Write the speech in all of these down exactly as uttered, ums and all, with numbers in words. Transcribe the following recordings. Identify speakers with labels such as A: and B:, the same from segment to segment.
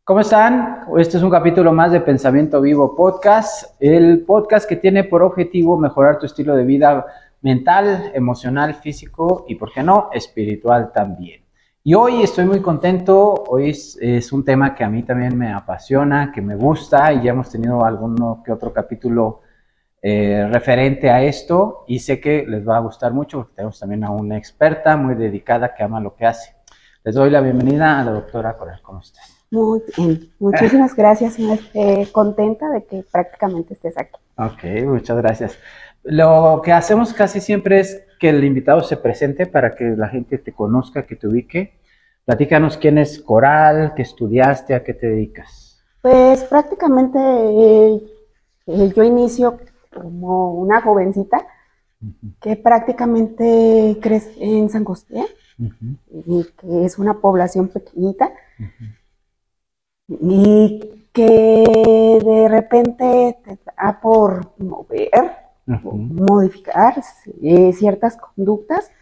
A: ¿Cómo están? Este es un capítulo más de Pensamiento Vivo Podcast, el podcast que tiene por objetivo mejorar tu estilo de vida mental, emocional, físico y, ¿por qué no?, espiritual también. Y hoy estoy muy contento, hoy es, es un tema que a mí también me apasiona, que me gusta, y ya hemos tenido alguno que otro capítulo eh, referente a esto, y sé que les va a gustar mucho porque tenemos también a una experta muy dedicada que ama lo que hace. Les doy la bienvenida a la doctora Coral. ¿Cómo estás?
B: Muy bien, muchísimas gracias, me estoy contenta de que prácticamente estés aquí.
A: Ok, muchas gracias. Lo que hacemos casi siempre es que el invitado se presente para que la gente te conozca, que te ubique. Platícanos quién es Coral, qué estudiaste, a qué te dedicas.
B: Pues prácticamente eh, eh, yo inicio como una jovencita
A: Uh-huh.
B: que prácticamente crece en San José,
A: Uh-huh.
B: y que es una población pequeñita,
A: Uh-huh.
B: y que de repente te da por mover,
A: Uh-huh.
B: modificar eh, ciertas conductas,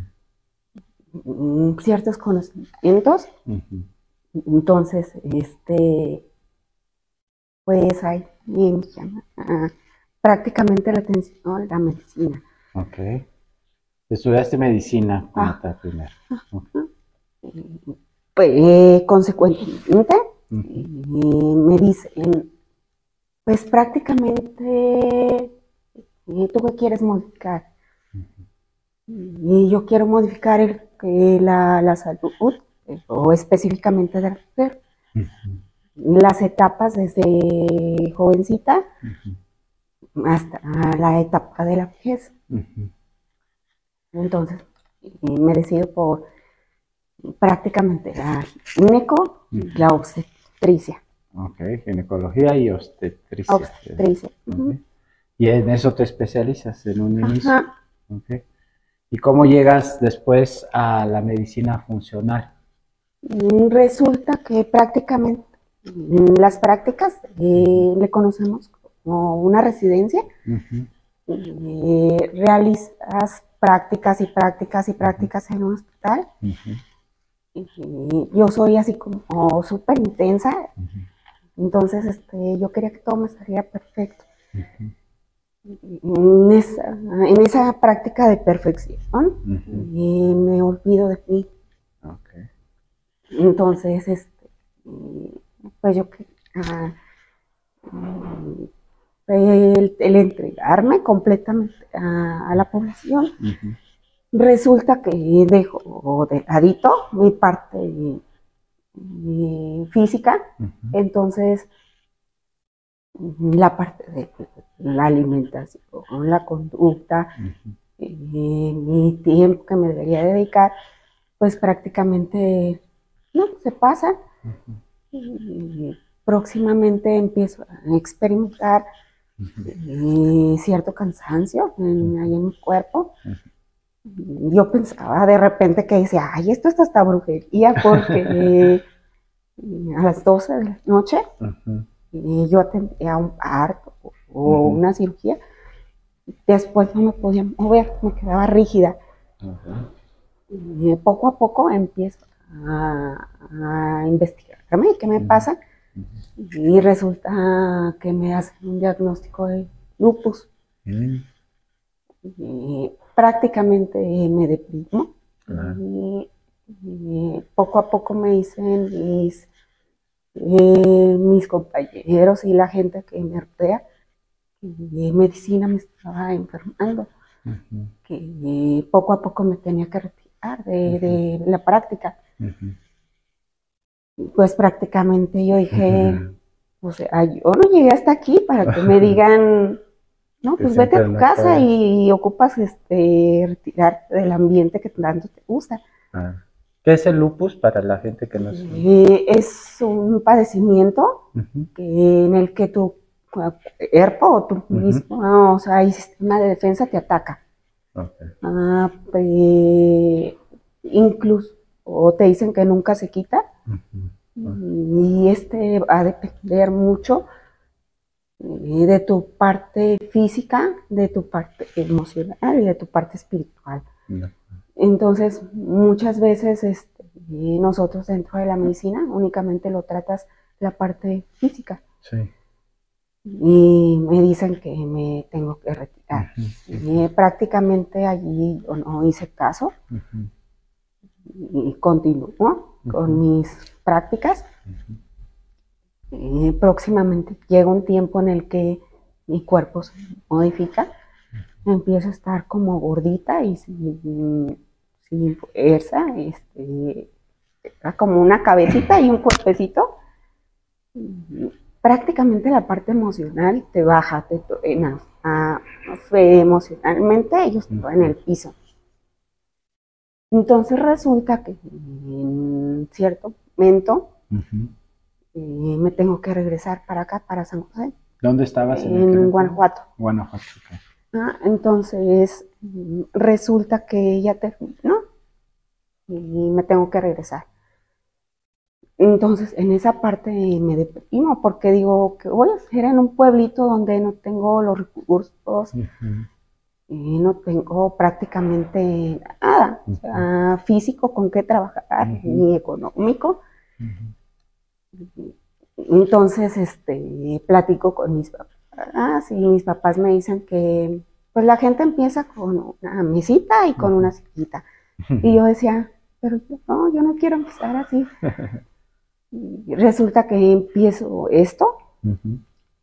A: Uh-huh.
B: mm, ciertos conocimientos.
A: Uh-huh.
B: Entonces, este, pues ahí me llama ah, prácticamente la atención la medicina.
A: Ok. Estudiaste medicina como
B: Ah,
A: tal primero.
B: uh-huh. Pues, eh, consecuentemente,
A: Uh-huh.
B: eh, me dicen, pues prácticamente, eh, ¿tú qué quieres modificar?
A: Uh-huh.
B: Y yo quiero modificar el, eh, la, la salud, eh, o específicamente de la mujer.
A: Uh-huh.
B: Las etapas desde jovencita
A: Uh-huh.
B: hasta la etapa de la vejez.
A: Uh-huh.
B: Entonces, eh, me decido por prácticamente la gineco y
A: Uh-huh.
B: la obstetricia.
A: Ok, ginecología y obstetricia.
B: Obstetricia. Uh-huh.
A: Okay. Y en eso te especializas en un inicio.
B: Ajá.
A: Okay. ¿Y cómo llegas después a la medicina funcional?
B: Resulta que prácticamente las prácticas eh, le conocemos como una residencia.
A: Uh-huh.
B: Eh, realizas prácticas y prácticas y prácticas uh-huh. en un hospital.
A: Uh-huh.
B: Y yo soy así como súper intensa.
A: Uh-huh.
B: Entonces este, yo quería que todo me saliera perfecto.
A: Uh-huh.
B: En esa, en esa práctica de perfección,
A: uh-huh.
B: y me olvido de mí.
A: Okay.
B: Entonces, este, pues yo ah, el, el entregarme completamente a, a la población,
A: uh-huh.
B: resulta que dejo de ladito mi parte mi física. Uh-huh. Entonces la parte de la alimentación, la conducta, uh-huh. eh, mi tiempo que me debería dedicar, pues prácticamente no se pasa. Uh-huh. Y próximamente empiezo a experimentar uh-huh. eh, cierto cansancio en, ahí en mi cuerpo. Uh-huh. Yo pensaba de repente que decía, ay, esto está hasta brujería, porque eh, a las doce de la noche uh-huh. eh, yo atendía a un parto o uh-huh. una cirugía. Después no me podía mover, me quedaba rígida. Uh-huh. Y poco a poco empiezo a, a investigarme qué me uh-huh. pasa. Uh-huh. Y resulta que me hacen un diagnóstico de lupus. Uh-huh. Y prácticamente me deprimo. Uh-huh. Y, y poco a poco me dicen mis, eh, mis compañeros y la gente que me rodea que medicina me estaba enfermando. Uh-huh. Que eh, poco a poco me tenía que retirar de, uh-huh. de la práctica. Uh-huh. Pues prácticamente yo dije, uh-huh. o sea, yo no llegué hasta aquí para que me digan, no, pues vete a tu casa y, y ocupas este, retirarte del ambiente que tanto te gusta.
A: Ah. ¿Qué es el lupus para la gente que no sabe?
B: Eh, es un padecimiento uh-huh. que, en el que tu cuerpo o tu uh-huh. mismo, o sea, el sistema de defensa te ataca. Okay. Ah, pues, incluso o te dicen que nunca se quita. Uh-huh. Uh-huh. Y este va a depender mucho de tu parte física, de tu parte emocional y de tu parte espiritual. Uh-huh. Entonces, muchas veces este, nosotros dentro de la medicina únicamente lo tratas la parte física.
A: Sí.
B: Y me dicen que me tengo que retirar.
A: Uh-huh.
B: Y prácticamente allí yo no hice caso. Uh-huh. Y continúo uh-huh. con mis prácticas. Uh-huh. Y próximamente llega un tiempo en el que mi cuerpo se modifica. Uh-huh. Empiezo a estar como gordita y sin, sin fuerza, este, como una cabecita y un cuerpecito. Uh-huh. Prácticamente la parte emocional te baja, te truenas, ah, emocionalmente ellos te van en el piso. Entonces resulta que en cierto momento uh-huh. eh, me tengo que regresar para acá, para San José.
A: ¿Dónde estabas?
B: En, en Guanajuato.
A: Guanajuato, okay.
B: Ah, entonces resulta que ya terminó y me tengo que regresar. Entonces, en esa parte me deprimo porque digo, ¿qué voy a hacer en un pueblito donde no tengo los recursos? Uh-huh. Y no tengo prácticamente nada, uh-huh. o sea, físico con qué trabajar, uh-huh. ni económico. Uh-huh. Entonces, este, platico con mis papás y mis papás me dicen que pues la gente empieza con una mesita y con uh-huh. una sillita. Uh-huh. Y yo decía, pero yo, no, yo no quiero empezar así. Y resulta que empiezo esto uh-huh.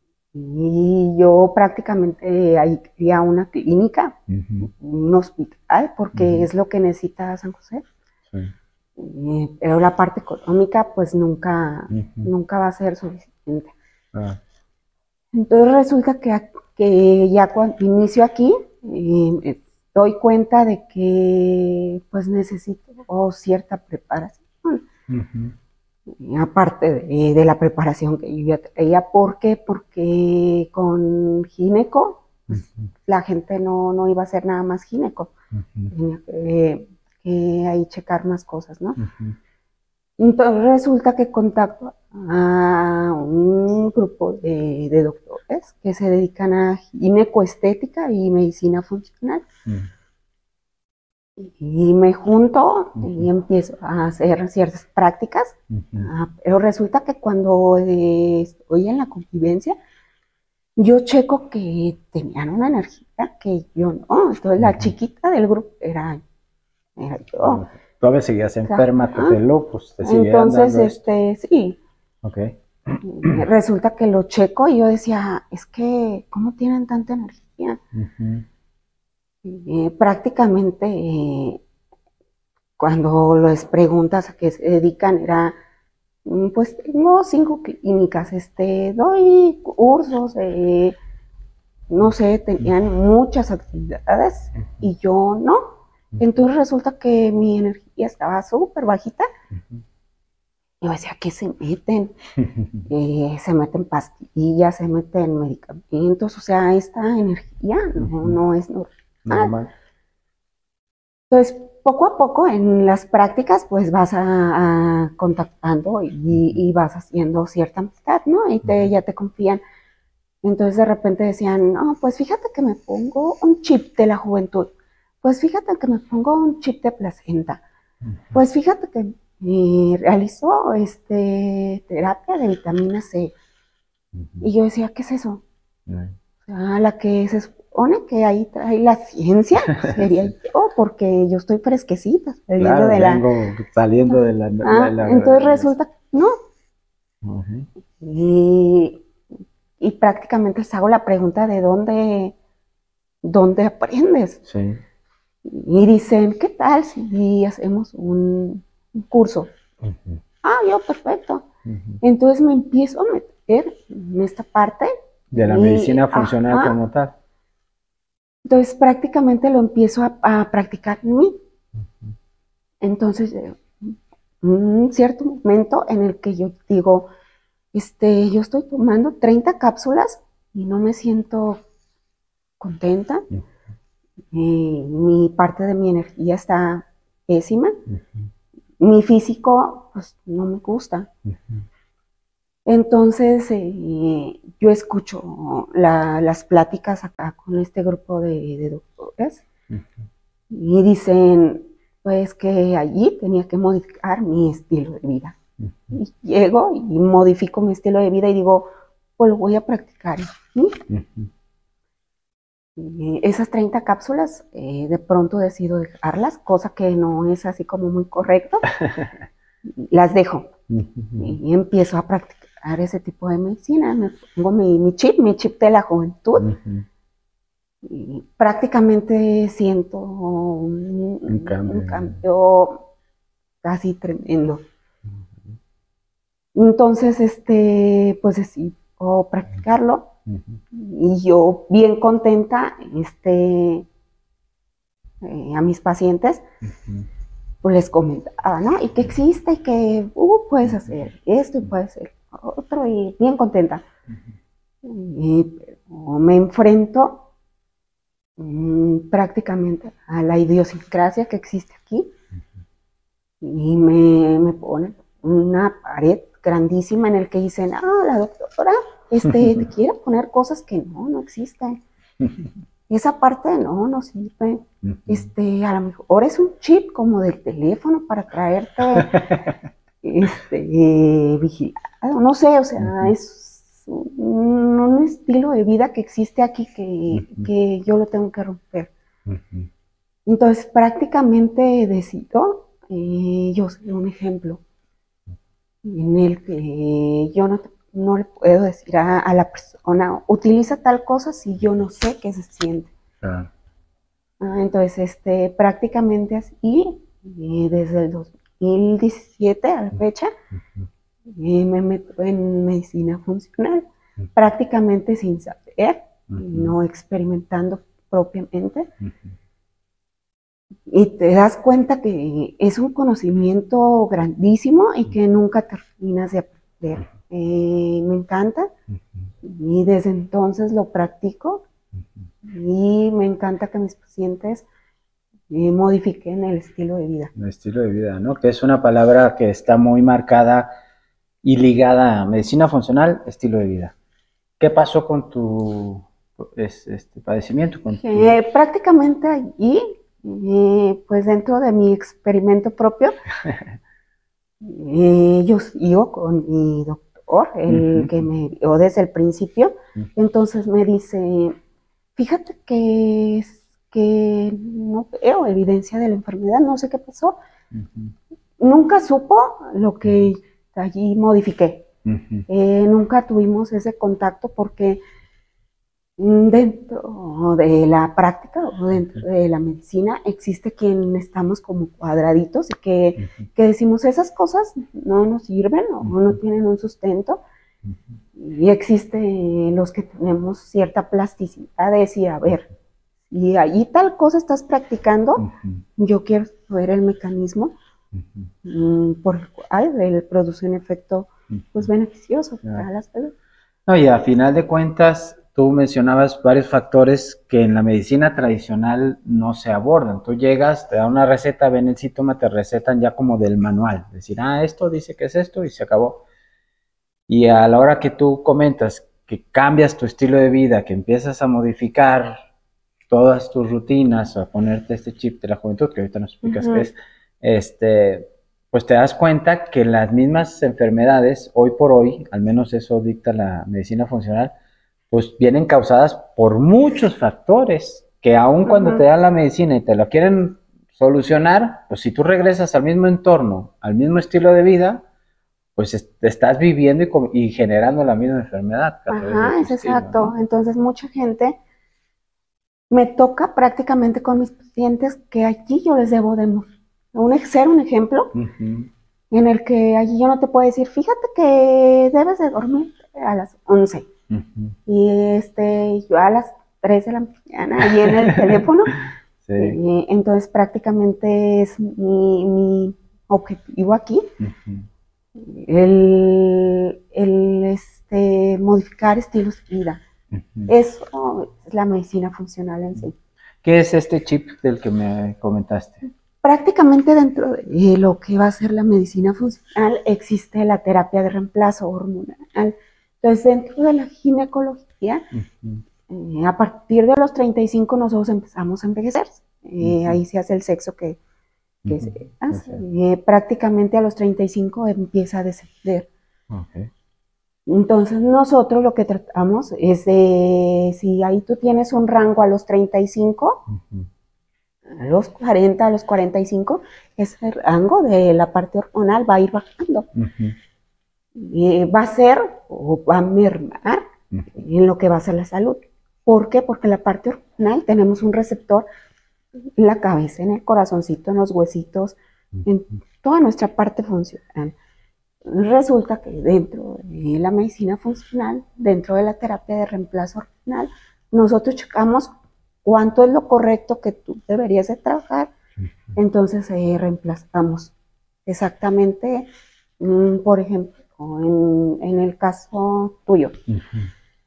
B: y yo prácticamente ahí quería una clínica, uh-huh. un hospital, porque uh-huh. es lo que necesita San José. Sí. Eh, pero la parte económica pues nunca, uh-huh. nunca va a ser suficiente. Ah. Entonces resulta que, que ya cuando inicio aquí eh, me doy cuenta de que pues necesito oh, cierta preparación. Uh-huh. Aparte de, de la preparación que yo ya traía. ¿Por qué? Porque con gineco pues, uh-huh. la gente no, no iba a hacer nada más gineco. Uh-huh. Tenía que, que ahí checar más cosas, ¿no? Uh-huh. Entonces resulta que contacto a un grupo de, de doctores que se dedican a ginecoestética y medicina funcional. Uh-huh. Y me junto uh-huh. y empiezo a hacer ciertas prácticas, uh-huh. uh, pero resulta que cuando eh, estoy en la convivencia, yo checo que tenían una energía que yo no, entonces uh-huh. la chiquita del grupo era, era yo. Uh-huh.
A: Todavía seguías enferma, uh-huh. te pues te seguían
B: Entonces,
A: dando
B: este, esto. sí.
A: Okay.
B: Resulta que lo checo y yo decía, es que, ¿cómo tienen tanta energía? Uh-huh. Eh, prácticamente eh, cuando les preguntas a qué se dedican era pues tengo cinco clínicas, este, doy cursos, eh, no sé, tenían muchas actividades uh-huh. y yo no. Entonces resulta que mi energía estaba súper bajita. Uh-huh. Yo decía, ¿qué se meten? eh, se meten pastillas, se meten medicamentos, o sea, esta energía no, no es normal. normal. Entonces, poco a poco en las prácticas, pues vas a, a contactando y, y vas haciendo cierta amistad, ¿no? Y te, ya te confían. Entonces, de repente decían, no, pues fíjate que me pongo un chip de la juventud. Pues fíjate que me pongo un chip de placenta. Pues fíjate que eh, realizó este, terapia de vitamina C. Uh-huh. Y yo decía, ¿qué es eso? Uh-huh. O sea, la que se supone que ahí trae la ciencia sería yo, porque yo estoy fresquecita.
A: Claro, de la... saliendo de la...
B: Ah,
A: de la
B: entonces de resulta que no. Uh-huh. Y, y prácticamente les hago la pregunta de dónde, dónde aprendes.
A: Sí.
B: Y dicen, ¿qué tal si hacemos un, un curso? Uh-huh. Ah, yo, perfecto. Uh-huh. Entonces me empiezo a meter en esta parte.
A: De la y, medicina funcional ajá. como tal.
B: Entonces prácticamente lo empiezo a, a practicar en mí. Uh-huh. Entonces, un cierto momento en el que yo digo, este, yo estoy tomando treinta cápsulas y no me siento contenta. Uh-huh. Eh, mi parte de mi energía está pésima. Uh-huh. Mi físico, pues, no me gusta. Uh-huh. Entonces, eh, yo escucho la, las pláticas acá con este grupo de, de doctores. Uh-huh. Y dicen, pues, que allí tenía que modificar mi estilo de vida. Y llego y modifico mi estilo de vida y digo, pues lo voy a practicar. ¿Sí? Uh-huh. Y esas treinta cápsulas, eh, de pronto decido dejarlas, cosa que no es así como muy correcto. Las dejo. Uh-huh. Y empiezo a practicar ese tipo de medicina. Me pongo mi, mi chip, mi chip de la juventud. Uh-huh. Y prácticamente siento un, un, cambio. un cambio casi tremendo. Uh-huh. Entonces, este, pues decidí practicarlo. Uh-huh. Y yo bien contenta, este, eh, a mis pacientes, uh-huh. pues les comentaba, ¿no? Y que existe y que uh, puedes hacer esto y puedes hacer otro, y bien contenta. Uh-huh. Y me enfrento um, prácticamente a la idiosincrasia que existe aquí. Uh-huh. Y me, me ponen una pared grandísima en el que dicen, ah, la doctora este, te quiere poner cosas que no, no existen. Esa parte no, no sirve. Este, a lo mejor es un chip como del teléfono para traerte este, eh, vigilado, no sé, o sea, uh-huh. es un, un estilo de vida que existe aquí que, uh-huh. que yo lo tengo que romper. Uh-huh. Entonces, prácticamente decido, eh, yo soy un ejemplo en el que yo no te no le puedo decir a, a la persona, utiliza tal cosa si yo no sé qué se siente. Ah. Ah, entonces, este, prácticamente así, eh, desde el dos mil diecisiete a la fecha, uh-huh. eh, me meto en medicina funcional, uh-huh. prácticamente sin saber, uh-huh. no experimentando propiamente. Uh-huh. Y te das cuenta que es un conocimiento grandísimo y que nunca terminas de aprender. Uh-huh. Eh, me encanta, uh-huh. y desde entonces lo practico, uh-huh. y me encanta que mis pacientes eh, modifiquen el estilo de vida.
A: El estilo de vida, ¿no? Que es una palabra que está muy marcada y ligada a medicina funcional, estilo de vida. ¿Qué pasó con tu es, este, padecimiento? Con tu...
B: eh, prácticamente allí, eh, pues dentro de mi experimento propio, eh, yo sigo con mi doctor, el uh-huh. que me vio desde el principio. Uh-huh. Entonces me dice, fíjate que, que no veo evidencia de la enfermedad, no sé qué pasó. Uh-huh. Nunca supo lo que allí modifiqué. Uh-huh. Eh, nunca tuvimos ese contacto porque dentro de la práctica o dentro de la medicina existe quien estamos como cuadraditos y que, uh-huh. que decimos esas cosas no nos sirven o uh-huh. no tienen un sustento, uh-huh. y existe los que tenemos cierta plasticidad de decir, a ver, si allí tal cosa estás practicando, uh-huh. yo quiero ver el mecanismo uh-huh. por el cual él produce un efecto pues beneficioso uh-huh. para la salud.
A: No, y a final de cuentas tú mencionabas varios factores que en la medicina tradicional no se abordan. Tú llegas, te dan una receta, ven el síntoma, te recetan ya como del manual. Decir, ah, esto dice que es esto y se acabó. Y a la hora que tú comentas que cambias tu estilo de vida, que empiezas a modificar todas tus rutinas, a ponerte este chip de la juventud, que ahorita nos explicas uh-huh. qué es, este, pues te das cuenta que las mismas enfermedades, hoy por hoy, al menos eso dicta la medicina funcional, pues vienen causadas por muchos factores, que aun cuando uh-huh. te dan la medicina y te lo quieren solucionar, pues si tú regresas al mismo entorno, al mismo estilo de vida, pues est- estás viviendo y, com- y generando la misma enfermedad.
B: Ajá, es estilo, exacto. ¿No? Entonces mucha gente me toca prácticamente con mis pacientes que allí yo les debo de un, ser un ejemplo uh-huh. en el que allí yo no te puedo decir, fíjate que debes de dormir a las once. Uh-huh. Y este, yo a las tres de la mañana ahí en el teléfono. Sí. eh, entonces prácticamente es mi, mi objetivo aquí, uh-huh. el, el este, modificar estilos de vida. Uh-huh. Eso es la medicina funcional en sí.
A: ¿Qué es este chip del que me comentaste?
B: Prácticamente dentro de lo que va a ser la medicina funcional existe la terapia de reemplazo hormonal. Entonces, dentro de la ginecología, uh-huh. eh, a partir de los treinta y cinco nosotros empezamos a envejecer. Eh, uh-huh. Ahí se hace el sexo que, que
A: Ujú,
B: se hace.
A: okay.
B: Eh, prácticamente a los treinta y cinco empieza a descender.
A: Okay.
B: Entonces nosotros lo que tratamos es de, si ahí tú tienes un rango a los treinta y cinco,
A: Ujú,
B: a los cuarenta, a los cuarenta y cinco, ese rango de la parte hormonal va a ir bajando.
A: ujú,
B: Eh, va a ser o va a mermar
A: ujú,
B: en lo que va a ser la salud. ¿Por qué? Porque la parte hormonal tenemos un receptor en la cabeza, en el corazoncito, en los huesitos, en
A: ujú.
B: toda nuestra parte funcional. Resulta que dentro de la medicina funcional, dentro de la terapia de reemplazo hormonal, nosotros checamos cuánto es lo correcto que tú deberías de trabajar, entonces eh, reemplazamos exactamente, mm, por ejemplo, en, en el caso tuyo,
A: Ujú,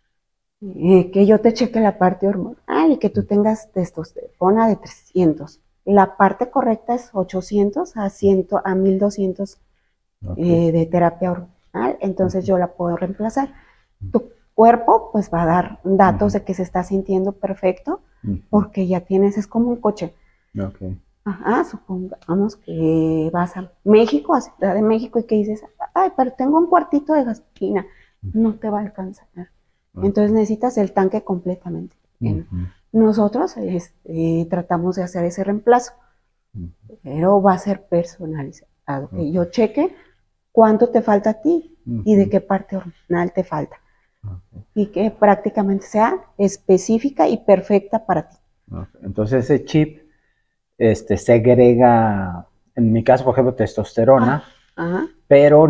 B: eh, que yo te cheque la parte hormonal y que tú tengas testosterona de trescientos. La parte correcta es ochocientos a cien, a mil doscientos
A: okay.
B: eh, de terapia hormonal, entonces
A: Ujú,
B: yo la puedo reemplazar. Tu cuerpo pues va a dar datos
A: ujú,
B: de que se está sintiendo perfecto
A: ujú.
B: porque ya tienes, es como un coche.
A: Okay.
B: Ajá, supongamos que vas a México, a Ciudad de México, y que dices, ay, pero tengo un cuartito de gasolina, no te va a alcanzar. Entonces
A: Okay.
B: necesitas el tanque completamente lleno.
A: Ujú,
B: Nosotros este, tratamos de hacer ese reemplazo,
A: ujú,
B: pero va a ser personalizado. Que
A: okay.
B: yo cheque cuánto te falta a ti y de
A: Ujú,
B: qué parte hormonal te falta.
A: okay.
B: Y que prácticamente sea específica y perfecta para ti.
A: Okay. Entonces ese chip este, segrega, en mi caso, por ejemplo, testosterona,
B: Ah, ajá.
A: pero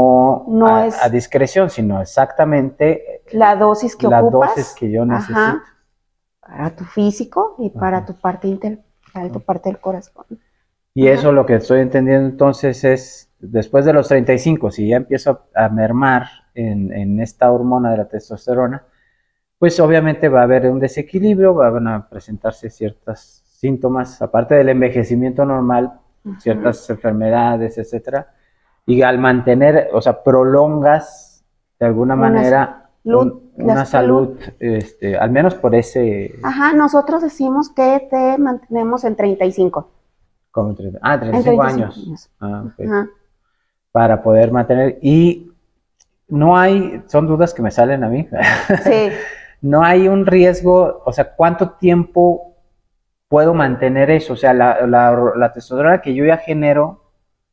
A: no
B: No
A: a, a
B: es
A: discreción, sino exactamente
B: la dosis que
A: la dosis
B: ocupas,
A: que yo necesito.
B: ajá, para tu físico y para
A: Ajá.
B: tu parte intelectual, tu parte del corazón.
A: Y
B: Ajá.
A: eso lo que estoy entendiendo entonces es, después de los treinta y cinco, si ya empiezo a mermar en, en esta hormona de la testosterona, pues obviamente va a haber un desequilibrio, van a presentarse ciertos síntomas, aparte del envejecimiento normal,
B: Ajá.
A: ciertas enfermedades, etcétera. Y al mantener, o sea, prolongas de alguna
B: Una
A: manera
B: salud,
A: un,
B: la
A: una
B: salud.
A: salud, este, al menos por ese,
B: Ajá, nosotros decimos que te mantenemos en treinta y cinco.
A: como, ah,
B: En
A: treinta y cinco
B: treinta y cinco
A: años,
B: años.
A: ah, okay,
B: Ajá.
A: para poder mantener. Y no hay, son dudas que me salen a mí,
B: Sí.
A: no hay un riesgo, o sea, ¿cuánto tiempo puedo mantener eso? O sea, la, la, la testosterona que yo ya genero,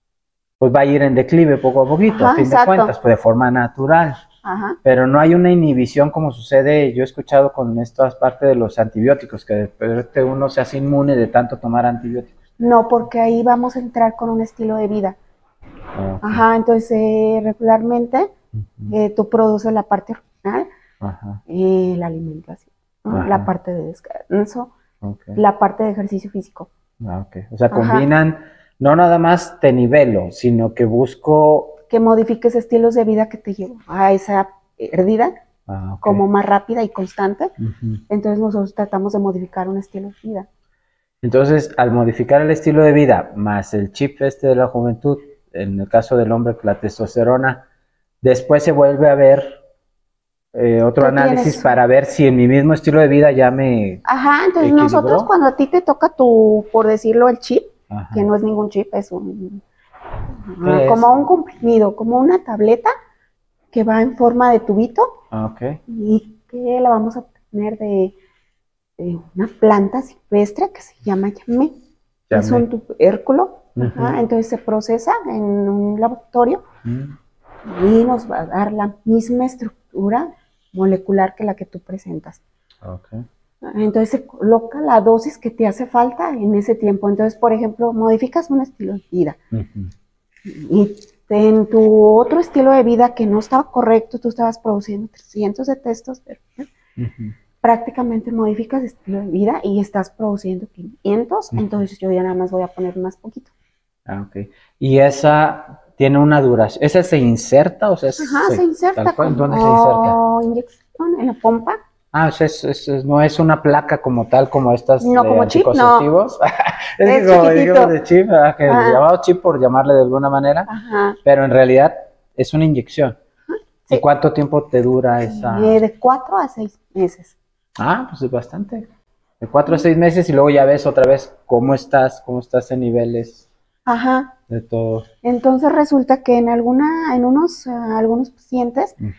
A: pues va a ir en declive poco a poquito, a
B: Ajá,
A: fin de cuentas,
B: exacto.
A: pues de forma natural.
B: Ajá.
A: Pero no hay una inhibición como sucede, yo he escuchado con estas partes de los antibióticos, que después de uno se hace inmune de tanto tomar antibióticos.
B: No, porque ahí vamos a entrar con un estilo de vida.
A: Okay.
B: Ajá, entonces eh, regularmente
A: Uh-huh.
B: eh, tú produces la parte hormonal,
A: Ajá.
B: eh, la alimentación, ¿no? La
A: Ajá.
B: parte de descanso,
A: Okay.
B: la parte de ejercicio físico.
A: Ah, okay. O sea,
B: Ajá.
A: combinan, no nada más te nivelo, sino que busco...
B: Que modifiques estilos de vida que te lleven a esa pérdida
A: Ah, okay.
B: como más rápida y constante.
A: Uh-huh.
B: Entonces nosotros tratamos de modificar un estilo de vida.
A: Entonces, al modificar el estilo de vida, más el chip este de la juventud, en el caso del hombre, la testosterona, después se vuelve a ver eh, otro análisis tienes? Para ver si en mi mismo estilo de vida ya me
B: Ajá, entonces
A: equilibró.
B: Nosotros cuando a ti te toca tu, por decirlo, el chip,
A: Ajá.
B: Que no es ningún chip, es un...
A: ¿Qué
B: como
A: es?
B: un comprimido, como una tableta que va en forma de tubito.
A: Okay.
B: Y que la vamos a obtener de, de una planta silvestre que se llama yamé. Yamé. Es un tubérculo. Uh-huh. Ajá, entonces se procesa en un laboratorio uh-huh. y nos va a dar la misma estructura molecular que la que tú presentas.
A: Okay.
B: Entonces se coloca la dosis que te hace falta en ese tiempo. Entonces, por ejemplo, modificas un estilo de vida uh-huh. y en tu otro estilo de vida que no estaba correcto, tú estabas produciendo trescientos de testosterona, uh-huh. prácticamente modificas estilo de vida y estás produciendo quinientos, uh-huh. entonces yo ya nada más voy a poner más poquito.
A: Ah, ok. Y esa tiene una duración, ¿esa se inserta o sea, es,
B: Ajá, se, se inserta.
A: Como, ¿dónde se inserta?
B: Inyección en la pompa.
A: Ah, o sea, es, es, es, no es una placa como tal, como estas
B: no,
A: de
B: como
A: anticonceptivos.
B: Chip, no.
A: es,
B: es
A: que como
B: chiquitito.
A: dijimos de chip, que llamado chip por llamarle de alguna manera,
B: Ajá.
A: pero en realidad es una inyección.
B: Sí.
A: ¿Y cuánto tiempo te dura esa?
B: Eh, de cuatro a seis meses.
A: Ah, pues es bastante. De cuatro a seis meses y luego ya ves otra vez cómo estás, cómo estás en niveles.
B: Ajá.
A: De todo.
B: Entonces resulta que en alguna, en unos, uh, algunos pacientes uh-huh.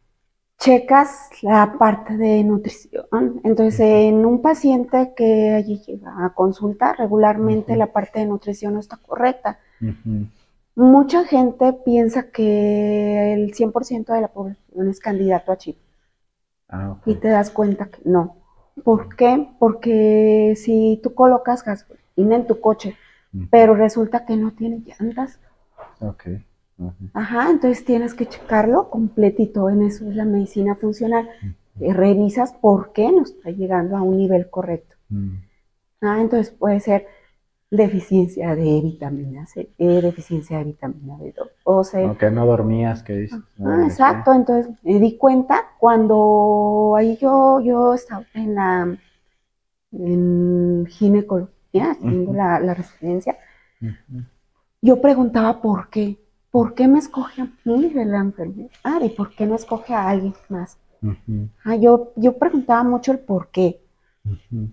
B: checas la parte de nutrición. Entonces, uh-huh. en un paciente que allí llega a consulta, regularmente uh-huh. la parte de nutrición no está correcta. Uh-huh. Mucha gente piensa que el cien por ciento de la población es candidato a chip. Ah, okay. Y te das cuenta que no. ¿Por qué? Porque si tú colocas gasolina en tu coche, uh-huh. pero resulta que no tiene llantas.
A: Okay. Uh-huh.
B: Ajá, entonces tienes que checarlo completito. En eso es la medicina funcional. Uh-huh. Revisas por qué no está llegando a un nivel correcto. Uh-huh. Ah, entonces puede ser deficiencia de vitamina C, eh, deficiencia de vitamina B doce.
A: Aunque no dormías, ¿qué dices?
B: Ah, exacto, entonces me di cuenta cuando ahí yo, yo estaba en la en ginecología, haciendo uh-huh. la, la residencia, uh-huh. yo preguntaba por qué, por qué me escoge a mí de la enfermedad y por qué no escoge a alguien más. Uh-huh. Ah, yo, yo preguntaba mucho el por qué. Uh-huh.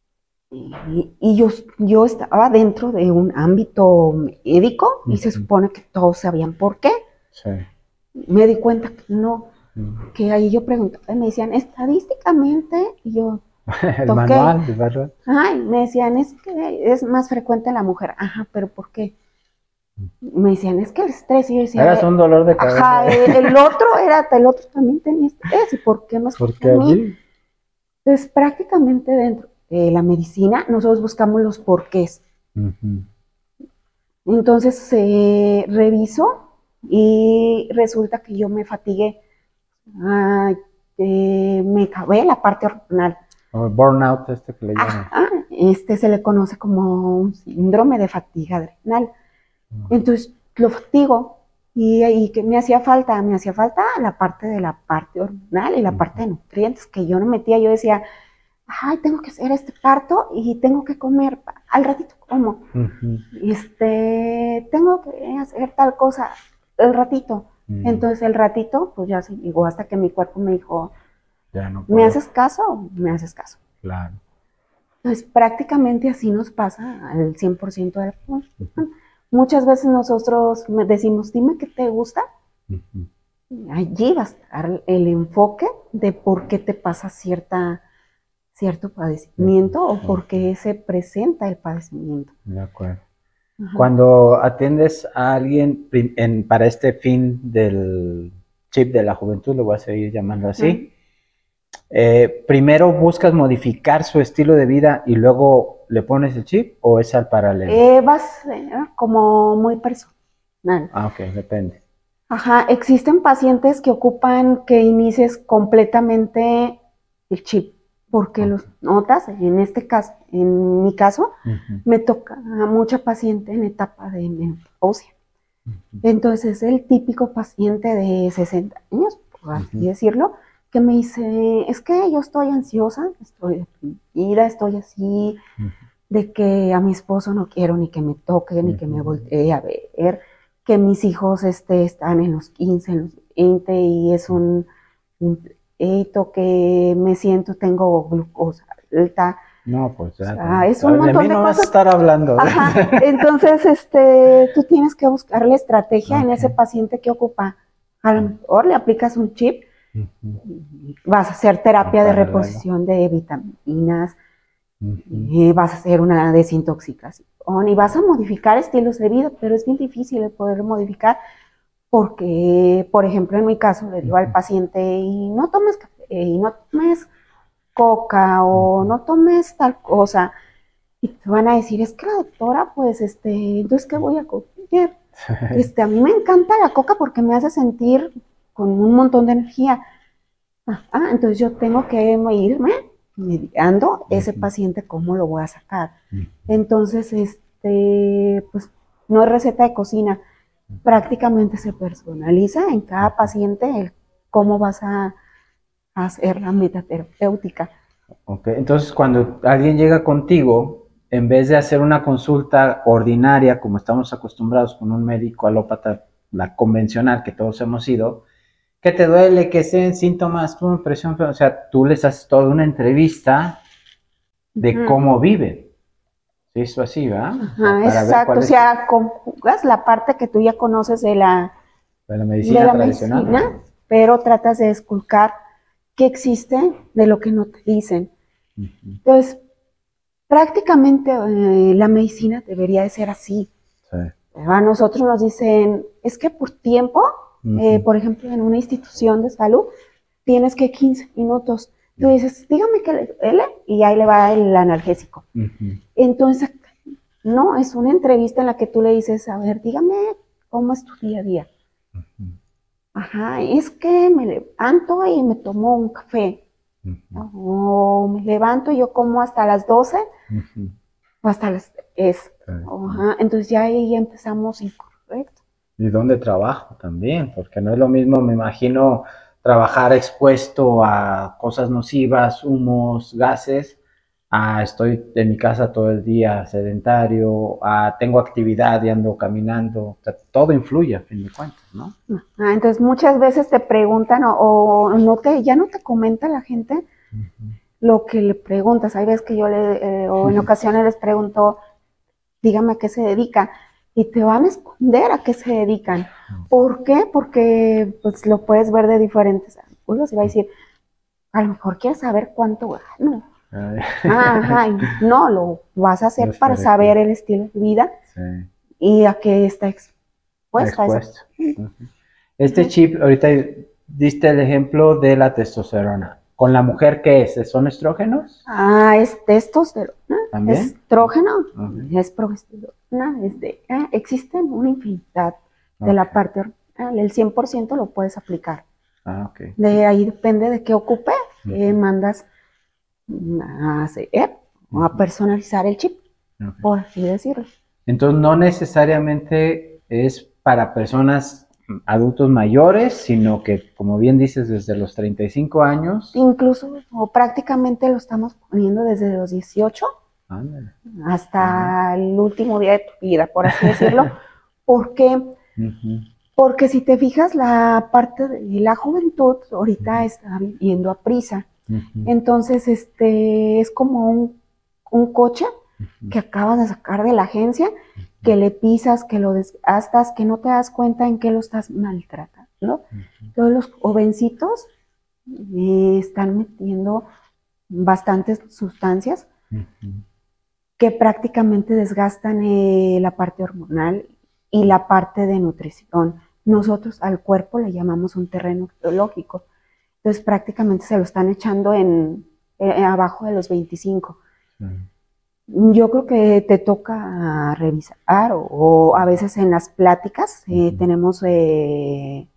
B: Y, y yo, yo estaba dentro de un ámbito médico y uh-huh. se supone que todos sabían por qué.
A: Sí.
B: Me di cuenta que no, uh-huh. que ahí yo preguntaba y me decían estadísticamente, y yo
A: el
B: toqué.
A: manual, de verdad.
B: Ay, me decían es que es más frecuente en la mujer. Ajá, pero ¿por qué? Me decían es que el estrés, y yo decía,
A: eras un dolor de cabeza.
B: Ajá, el, el otro era, el otro también tenía estrés, ¿y por qué más?
A: ¿Por qué allí?
B: Entonces prácticamente dentro de la medicina nosotros buscamos los porqués. Uh-huh. Entonces se eh, reviso y resulta que yo me fatigué, ah, eh, me acabé la parte hormonal.
A: Oh, burnout, este que le llaman.
B: Ah, este se le conoce como un síndrome de fatiga adrenal. Uh-huh. Entonces lo fatigo y, y que me hacía falta, me hacía falta la parte de la parte hormonal y la uh-huh. parte de nutrientes que yo no metía. Yo decía, ay, tengo que hacer este parto y tengo que comer, al ratito como, uh-huh. este, tengo que hacer tal cosa, el ratito. Uh-huh. Entonces el ratito, pues ya se llegó hasta que mi cuerpo me dijo,
A: ya no
B: ¿me haces caso? ¿Me haces caso?
A: Claro.
B: Entonces prácticamente así nos pasa al cien por ciento de la población. Uh-huh. Muchas veces nosotros decimos, dime qué te gusta. Uh-huh. Allí va a estar el enfoque de por qué te pasa cierta cierto padecimiento o por qué se presenta el padecimiento.
A: De acuerdo. Ajá. Cuando atiendes a alguien en, para este fin del chip de la juventud, lo voy a seguir llamando así, uh-huh. eh, primero buscas modificar su estilo de vida y luego le pones el chip, ¿o es al paralelo?
B: Eh, va a ser como muy personal.
A: Ah, ok, depende.
B: Ajá, existen pacientes que ocupan que inicies completamente el chip. Porque okay. los notas, en este caso, en mi caso, uh-huh. me toca a mucha paciente en etapa de menopausia. Uh-huh. Entonces, es el típico paciente de sesenta años, por así uh-huh. decirlo, que me dice, es que yo estoy ansiosa, estoy deprimida, estoy así, uh-huh. de que a mi esposo no quiero ni que me toque, uh-huh. ni que me voltee a ver, que mis hijos este, están en los quince, en los veinte, y es un... un que me siento, tengo glucosa alta.
A: No, pues ya.
B: O sea, es un de montón
A: mí no
B: de
A: vas
B: cosas.
A: a estar hablando.
B: Ajá. Entonces, este, tú tienes que buscar la estrategia okay. en ese paciente que ocupa. A lo mejor le aplicas un chip, uh-huh. vas a hacer terapia de reposición de vitaminas, uh-huh. y vas a hacer una desintoxicación y vas a modificar estilos de vida, pero es bien difícil el poder modificar. Porque, por ejemplo, en mi caso, le digo al paciente, y no tomes café, y no tomes coca, o no tomes tal cosa. Y te van a decir, es que la doctora, pues, este, entonces, ¿qué voy a comer? Este, a mí me encanta la coca porque me hace sentir con un montón de energía. Ah, entonces yo tengo que irme mediando ese paciente cómo lo voy a sacar. Entonces, este, pues, no es receta de cocina. Prácticamente se personaliza en cada paciente el cómo vas a, a hacer la metaterapéutica.
A: Ok, entonces cuando alguien llega contigo, en vez de hacer una consulta ordinaria, como estamos acostumbrados con un médico alópata, la convencional que todos hemos ido, que te duele, que sean síntomas, presión, o sea, tú les haces toda una entrevista de uh-huh. cómo viven. Se hizo así, ¿va? O sea,
B: Ajá,
A: para ver
B: exacto,
A: cuál
B: o
A: es
B: sea, conjugas la parte que tú ya conoces de la,
A: de la
B: de
A: medicina
B: la
A: tradicional.
B: medicina, pero tratas de esculcar qué existe de lo que no te dicen.
A: Ujú.
B: Entonces, prácticamente eh, la medicina debería de ser así.
A: Sí.
B: A nosotros nos dicen, es que por tiempo, eh,
A: Ujú.
B: por ejemplo, en una institución de salud, tienes que quince minutos. Tú dices, dígame que le duele, y ahí le va el analgésico.
A: Ujú.
B: Entonces, no, es una entrevista en la que tú le dices, a ver, dígame cómo es tu día a día.
A: Ujú.
B: Ajá, es que me levanto y me tomo un café.
A: Ujú.
B: O me levanto y yo como hasta las doce
A: Ujú.
B: o hasta las tres.
A: Sí.
B: Ajá, entonces ya ahí ya empezamos incorrecto.
A: Y dónde trabajo también, porque no es lo mismo, me imagino, trabajar expuesto a cosas nocivas, humos, gases, a estoy en mi casa todo el día sedentario, a tengo actividad y ando caminando, o sea, todo influye a fin de cuentas, ¿no?
B: Ah, entonces muchas veces te preguntan o, o no te, ya no te comenta la gente
A: Ujú.
B: lo que le preguntas. Hay veces que yo le, eh, o en ocasiones les pregunto, dígame a qué se dedica, y te van a esconder a qué se dedican. ¿Por qué? Porque pues lo puedes ver de diferentes ángulos y va a decir, a lo mejor quieres saber cuánto gano.
A: Ay.
B: Ajá, y no, lo vas a hacer
A: Los
B: para saber
A: beneficios.
B: el estilo de vida
A: Sí.
B: y a qué está expuesta esa.
A: Expuesto. Ujú. Este chip, ahorita diste el ejemplo de la testosterona. ¿Con la mujer qué es? ¿Son estrógenos?
B: Ah, es testosterona,
A: ¿También?
B: estrógeno,
A: Ok.
B: es progesterona, es de, ah, existen una infinidad de
A: Ok.
B: la parte hormonal, el cien por ciento lo puedes aplicar.
A: Ah, ok.
B: De ahí depende de qué ocupe, que
A: Ujú.
B: mandas a hacer o a
A: Ujú.
B: personalizar el chip,
A: Ok.
B: por así decirlo.
A: Entonces, no necesariamente es para personas adultos mayores, sino que, como bien dices, desde los treinta y cinco años.
B: Incluso o prácticamente lo estamos poniendo desde los dieciocho
A: Ándale.
B: hasta el último día de tu vida, por así decirlo. ¿Por qué?
A: Ujú.
B: Porque si te fijas, la parte de la juventud ahorita está viviendo a prisa.
A: Ujú.
B: Entonces, este es como un, un coche
A: Ujú.
B: que acabas de sacar de la agencia, que le pisas, que lo desgastas, que no te das cuenta en qué lo estás maltratando.
A: Ujú.
B: Todos los jovencitos eh, están metiendo bastantes sustancias
A: Ujú.
B: que prácticamente desgastan eh, la parte hormonal y la parte de nutrición. Nosotros al cuerpo le llamamos un terreno biológico. Entonces prácticamente se lo están echando en, eh, abajo de los veinticinco.
A: Sí.
B: Yo creo que te toca revisar o, o a veces en las pláticas eh,
A: Ujú.
B: tenemos eh,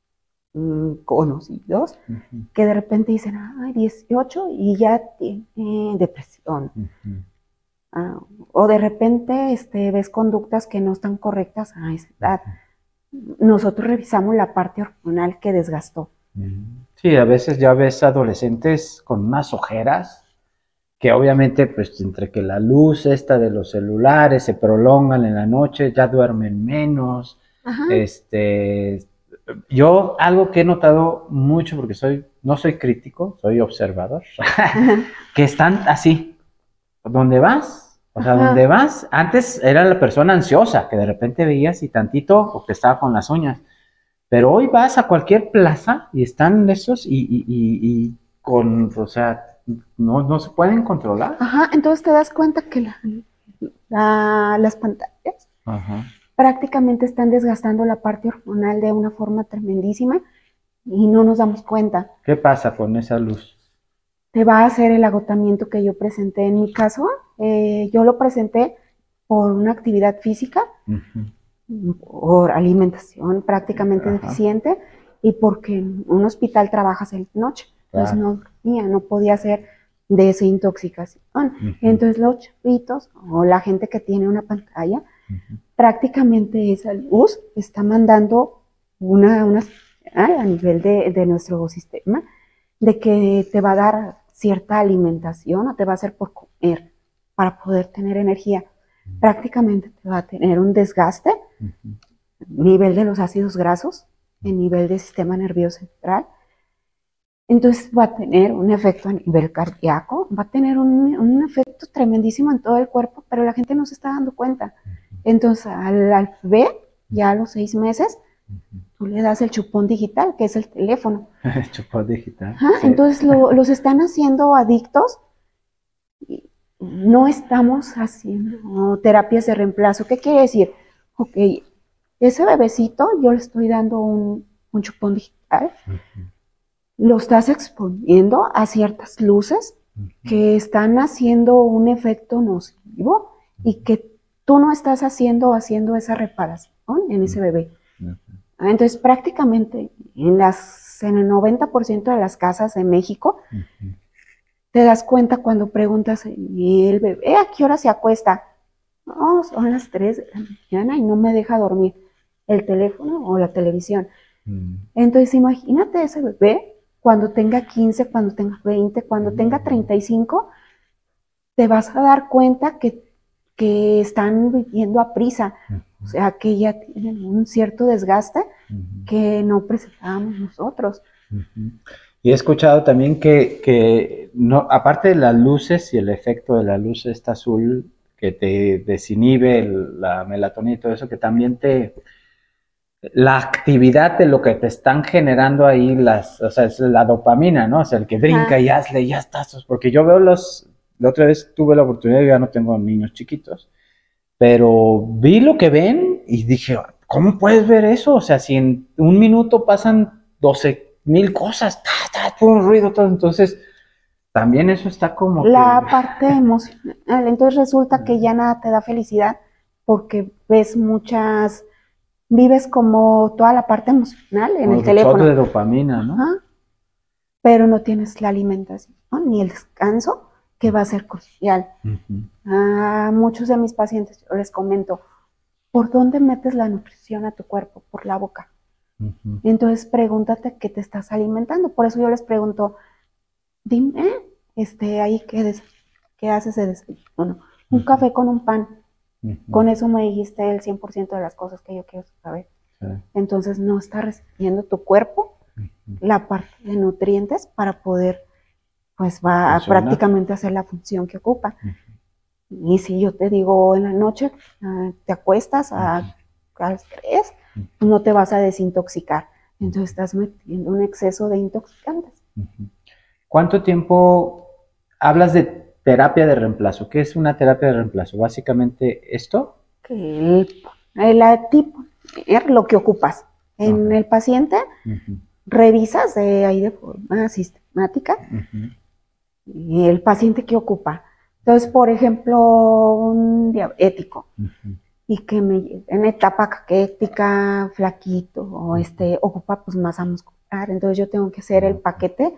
B: mm, conocidos
A: Ujú.
B: que de repente dicen, ay, dieciocho y ya tiene depresión.
A: Ujú.
B: Ah, o de repente este, ves conductas que no están correctas a esa edad. Nosotros revisamos la parte hormonal que desgastó.
A: Sí, a veces ya ves adolescentes con unas ojeras que obviamente pues entre que la luz esta de los celulares se prolongan en la noche, ya duermen menos.
B: Ajá.
A: Este, yo algo que he notado mucho porque soy no soy crítico, soy observador, que están así, ¿dónde vas? O sea,
B: Ajá.
A: ¿dónde vas? Antes era la persona ansiosa, que de repente veías y tantito, o que estaba con las uñas. Pero hoy vas a cualquier plaza y están esos y, y, y, y con, o sea, no, no se pueden controlar.
B: Ajá, entonces te das cuenta que la, la, las pantallas
A: Ajá.
B: prácticamente están desgastando la parte hormonal de una forma tremendísima y no nos damos cuenta.
A: ¿Qué pasa con esa luz?
B: Te va a hacer el agotamiento que yo presenté en mi caso. Eh, yo lo presenté por una actividad física,
A: Uh-huh.
B: por alimentación prácticamente
A: Ajá.
B: deficiente y porque en un hospital trabajas en la noche. Entonces
A: Claro.
B: no dormía, no podía hacer desintoxicación.
A: Uh-huh.
B: Entonces los chavitos o la gente que tiene una pantalla,
A: Uh-huh.
B: prácticamente esa luz está mandando una, una señal a nivel de, de nuestro sistema de que te va a dar cierta alimentación o te va a hacer por comer para poder tener energía. Prácticamente te va a tener un desgaste
A: Uh-huh.
B: a nivel de los ácidos grasos, a nivel del sistema nervioso central, Entonces va a tener un efecto a nivel cardíaco, va a tener un, un efecto tremendísimo en todo el cuerpo, pero la gente no se está dando cuenta. Entonces al, al bebé, ya a los seis meses, tú le das el chupón digital, que es el teléfono.
A: El chupón digital.
B: Ajá,
A: Sí.
B: entonces lo, los están haciendo adictos. No estamos haciendo terapias de reemplazo. ¿Qué quiere decir? Ok, ese bebecito yo le estoy dando un, un chupón digital. Uh-huh. Lo estás exponiendo a ciertas luces uh-huh. que están haciendo un efecto nocivo uh-huh. y que tú no estás haciendo haciendo esa reparación en ese bebé. Uh-huh. Entonces prácticamente en, las, en el noventa por ciento de las casas de México uh-huh. te das cuenta cuando preguntas, ¿y el bebé a qué hora se acuesta? No, son las tres de la mañana y no me deja dormir. El teléfono o la televisión. Uh-huh. Entonces imagínate ese bebé cuando tenga quince, cuando tenga veinte, cuando uh-huh. tenga treinta y cinco, te vas a dar cuenta que, que están viviendo a prisa, uh-huh. o sea, que ya tienen un cierto desgaste uh-huh. que no presentábamos nosotros.
A: Uh-huh. Y he escuchado también que, que no, aparte de las luces y el efecto de la luz esta azul que te desinhibe el, la melatonina y todo eso, que también te... la actividad de lo que te están generando ahí, las, o sea, es la dopamina, ¿no? O sea, el que brinca ah. y hazle, ya estás. Porque yo veo los, la otra vez tuve la oportunidad, yo ya no tengo niños chiquitos, pero vi lo que ven y dije, ¿cómo puedes ver eso? O sea, si en un minuto pasan doce mil cosas, ta, ta, puro ruido, todo. Entonces, también eso está como
B: la
A: que...
B: parte emocional. Entonces resulta que ya nada te da felicidad porque ves muchas... vives como toda la parte emocional en
A: como
B: el teléfono.
A: de dopamina, ¿no?
B: Ajá. Pero no tienes la alimentación, ¿no? Ni el descanso, que va a ser crucial. Uh-huh. A muchos de mis pacientes yo les comento, ¿por dónde metes la nutrición a tu cuerpo? Por la boca. Uh-huh. Entonces pregúntate qué te estás alimentando. Por eso yo les pregunto, dime, este, ahí qué, des- qué haces de desayuno. Un uh-huh. café con un pan. Uh-huh. Con eso me dijiste el cien por ciento de las cosas que yo quiero saber. Sí. Entonces no está recibiendo tu cuerpo uh-huh. la parte de nutrientes para poder, pues va a prácticamente hacer la función que ocupa. Uh-huh. Y si yo te digo en la noche, uh, te acuestas a, uh-huh. a las tres, uh-huh. no te vas a desintoxicar. Entonces estás metiendo un exceso de intoxicantes.
A: Uh-huh. ¿Cuánto tiempo hablas de terapia de reemplazo? ¿Qué es una terapia de reemplazo? Básicamente esto.
B: Que el, el tipo, lo que ocupas en uh-huh. el paciente, uh-huh. revisas de ahí de forma sistemática uh-huh. y el paciente que ocupa. Entonces, por ejemplo, un diabético uh-huh. y que me en etapa caquética, flaquito, o este ocupa pues masa muscular. Entonces yo tengo que hacer el paquete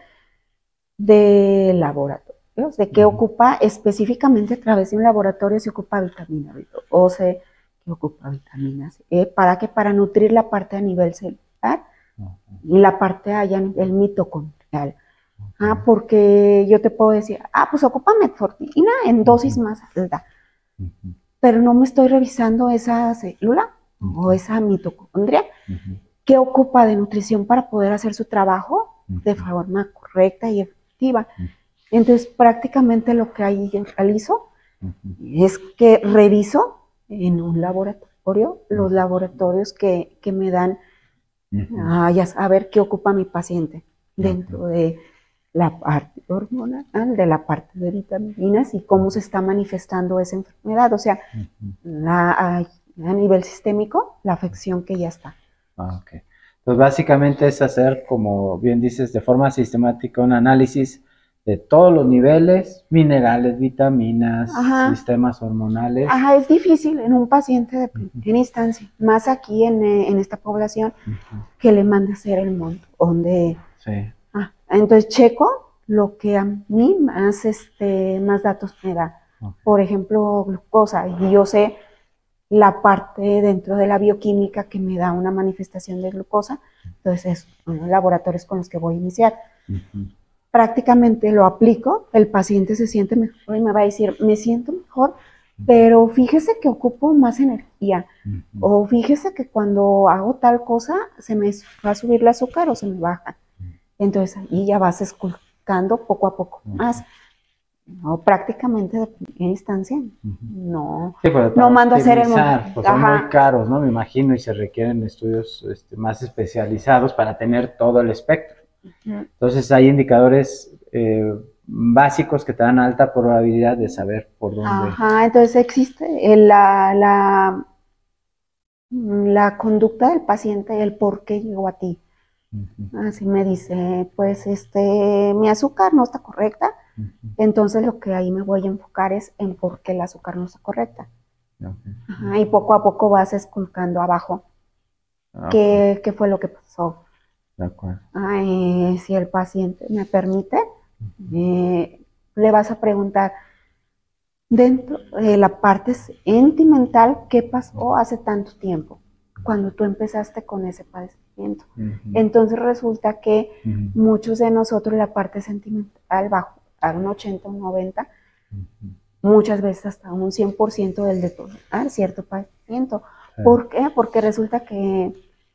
B: de laboratorio. De qué uh-huh. ocupa específicamente a través de un laboratorio, se ocupa vitamina B doce, que ocupa vitamina C. ¿Eh? ¿Para qué? Para nutrir la parte a nivel celular uh-huh. y la parte allá a nivel mitocondrial. Uh-huh. Ah, porque yo te puedo decir, ah, pues ocupa metformina en dosis uh-huh. más alta, uh-huh. pero no me estoy revisando esa célula uh-huh. o esa mitocondria uh-huh. que ocupa de nutrición para poder hacer su trabajo uh-huh. de forma correcta y efectiva. Uh-huh. Entonces, prácticamente lo que ahí yo realizo uh-huh. es que reviso en un laboratorio los laboratorios que, que me dan uh-huh. a, ya saber qué ocupa mi paciente dentro uh-huh. de la parte hormonal, de la parte de vitaminas y cómo se está manifestando esa enfermedad. O sea, uh-huh. la, a, a nivel sistémico, la afección que ya está.
A: Ah, ok. Pues básicamente es hacer, como bien dices, de forma sistemática un análisis de todos los niveles, minerales, vitaminas, Ajá. sistemas hormonales.
B: Ajá, es difícil en un paciente de primera uh-huh. instancia, más aquí en, en esta población, uh-huh. que le mande hacer el montón de...
A: Sí.
B: Ah, entonces checo lo que a mí más, este, más datos me da. Okay. Por ejemplo, glucosa, y yo sé la parte dentro de la bioquímica que me da una manifestación de glucosa, entonces son los laboratorios con los que voy a iniciar. Uh-huh. Prácticamente lo aplico, el paciente se siente mejor y me va a decir, me siento mejor, pero fíjese que ocupo más energía, uh-huh. o fíjese que cuando hago tal cosa se me va a subir el azúcar o se me baja. Uh-huh. Entonces ahí ya vas esculcando poco a poco
A: Ujú.
B: más. No, prácticamente de primera instancia,
A: Ujú.
B: no,
A: Sí, pero
B: no
A: para
B: mando a hacer el
A: optimizar,
B: momento.
A: pues son muy
B: Ajá,
A: caros, ¿no? Me imagino, y se requieren estudios este, más especializados para tener todo el espectro.
B: ujú,
A: Entonces hay indicadores eh, básicos que te dan alta probabilidad de saber por dónde.
B: ajá, entonces existe el- la, la, la conducta del paciente, el por qué llegó a ti.
A: Ujú,
B: Así me dice, pues este, mi azúcar no está correcta,
A: ujú,
B: entonces lo que ahí me voy a enfocar es en por qué el azúcar no está correcta.
A: ok,
B: Ajá, y poco a poco vas esculcando abajo
A: ok,
B: qué, qué fue lo que pasó.
A: de acuerdo.
B: Ah, eh, si el paciente me permite, eh, le vas a preguntar dentro de la parte sentimental, ¿qué pasó hace tanto tiempo? Cuando tú empezaste con ese padecimiento.
A: Ujú,
B: Entonces resulta que
A: ujú,
B: muchos de nosotros la parte sentimental bajo a un ochenta, un noventa,
A: ujú.
B: muchas veces hasta un cien por ciento del detonar cierto padecimiento.
A: Sí.
B: ¿Por qué? Porque resulta que,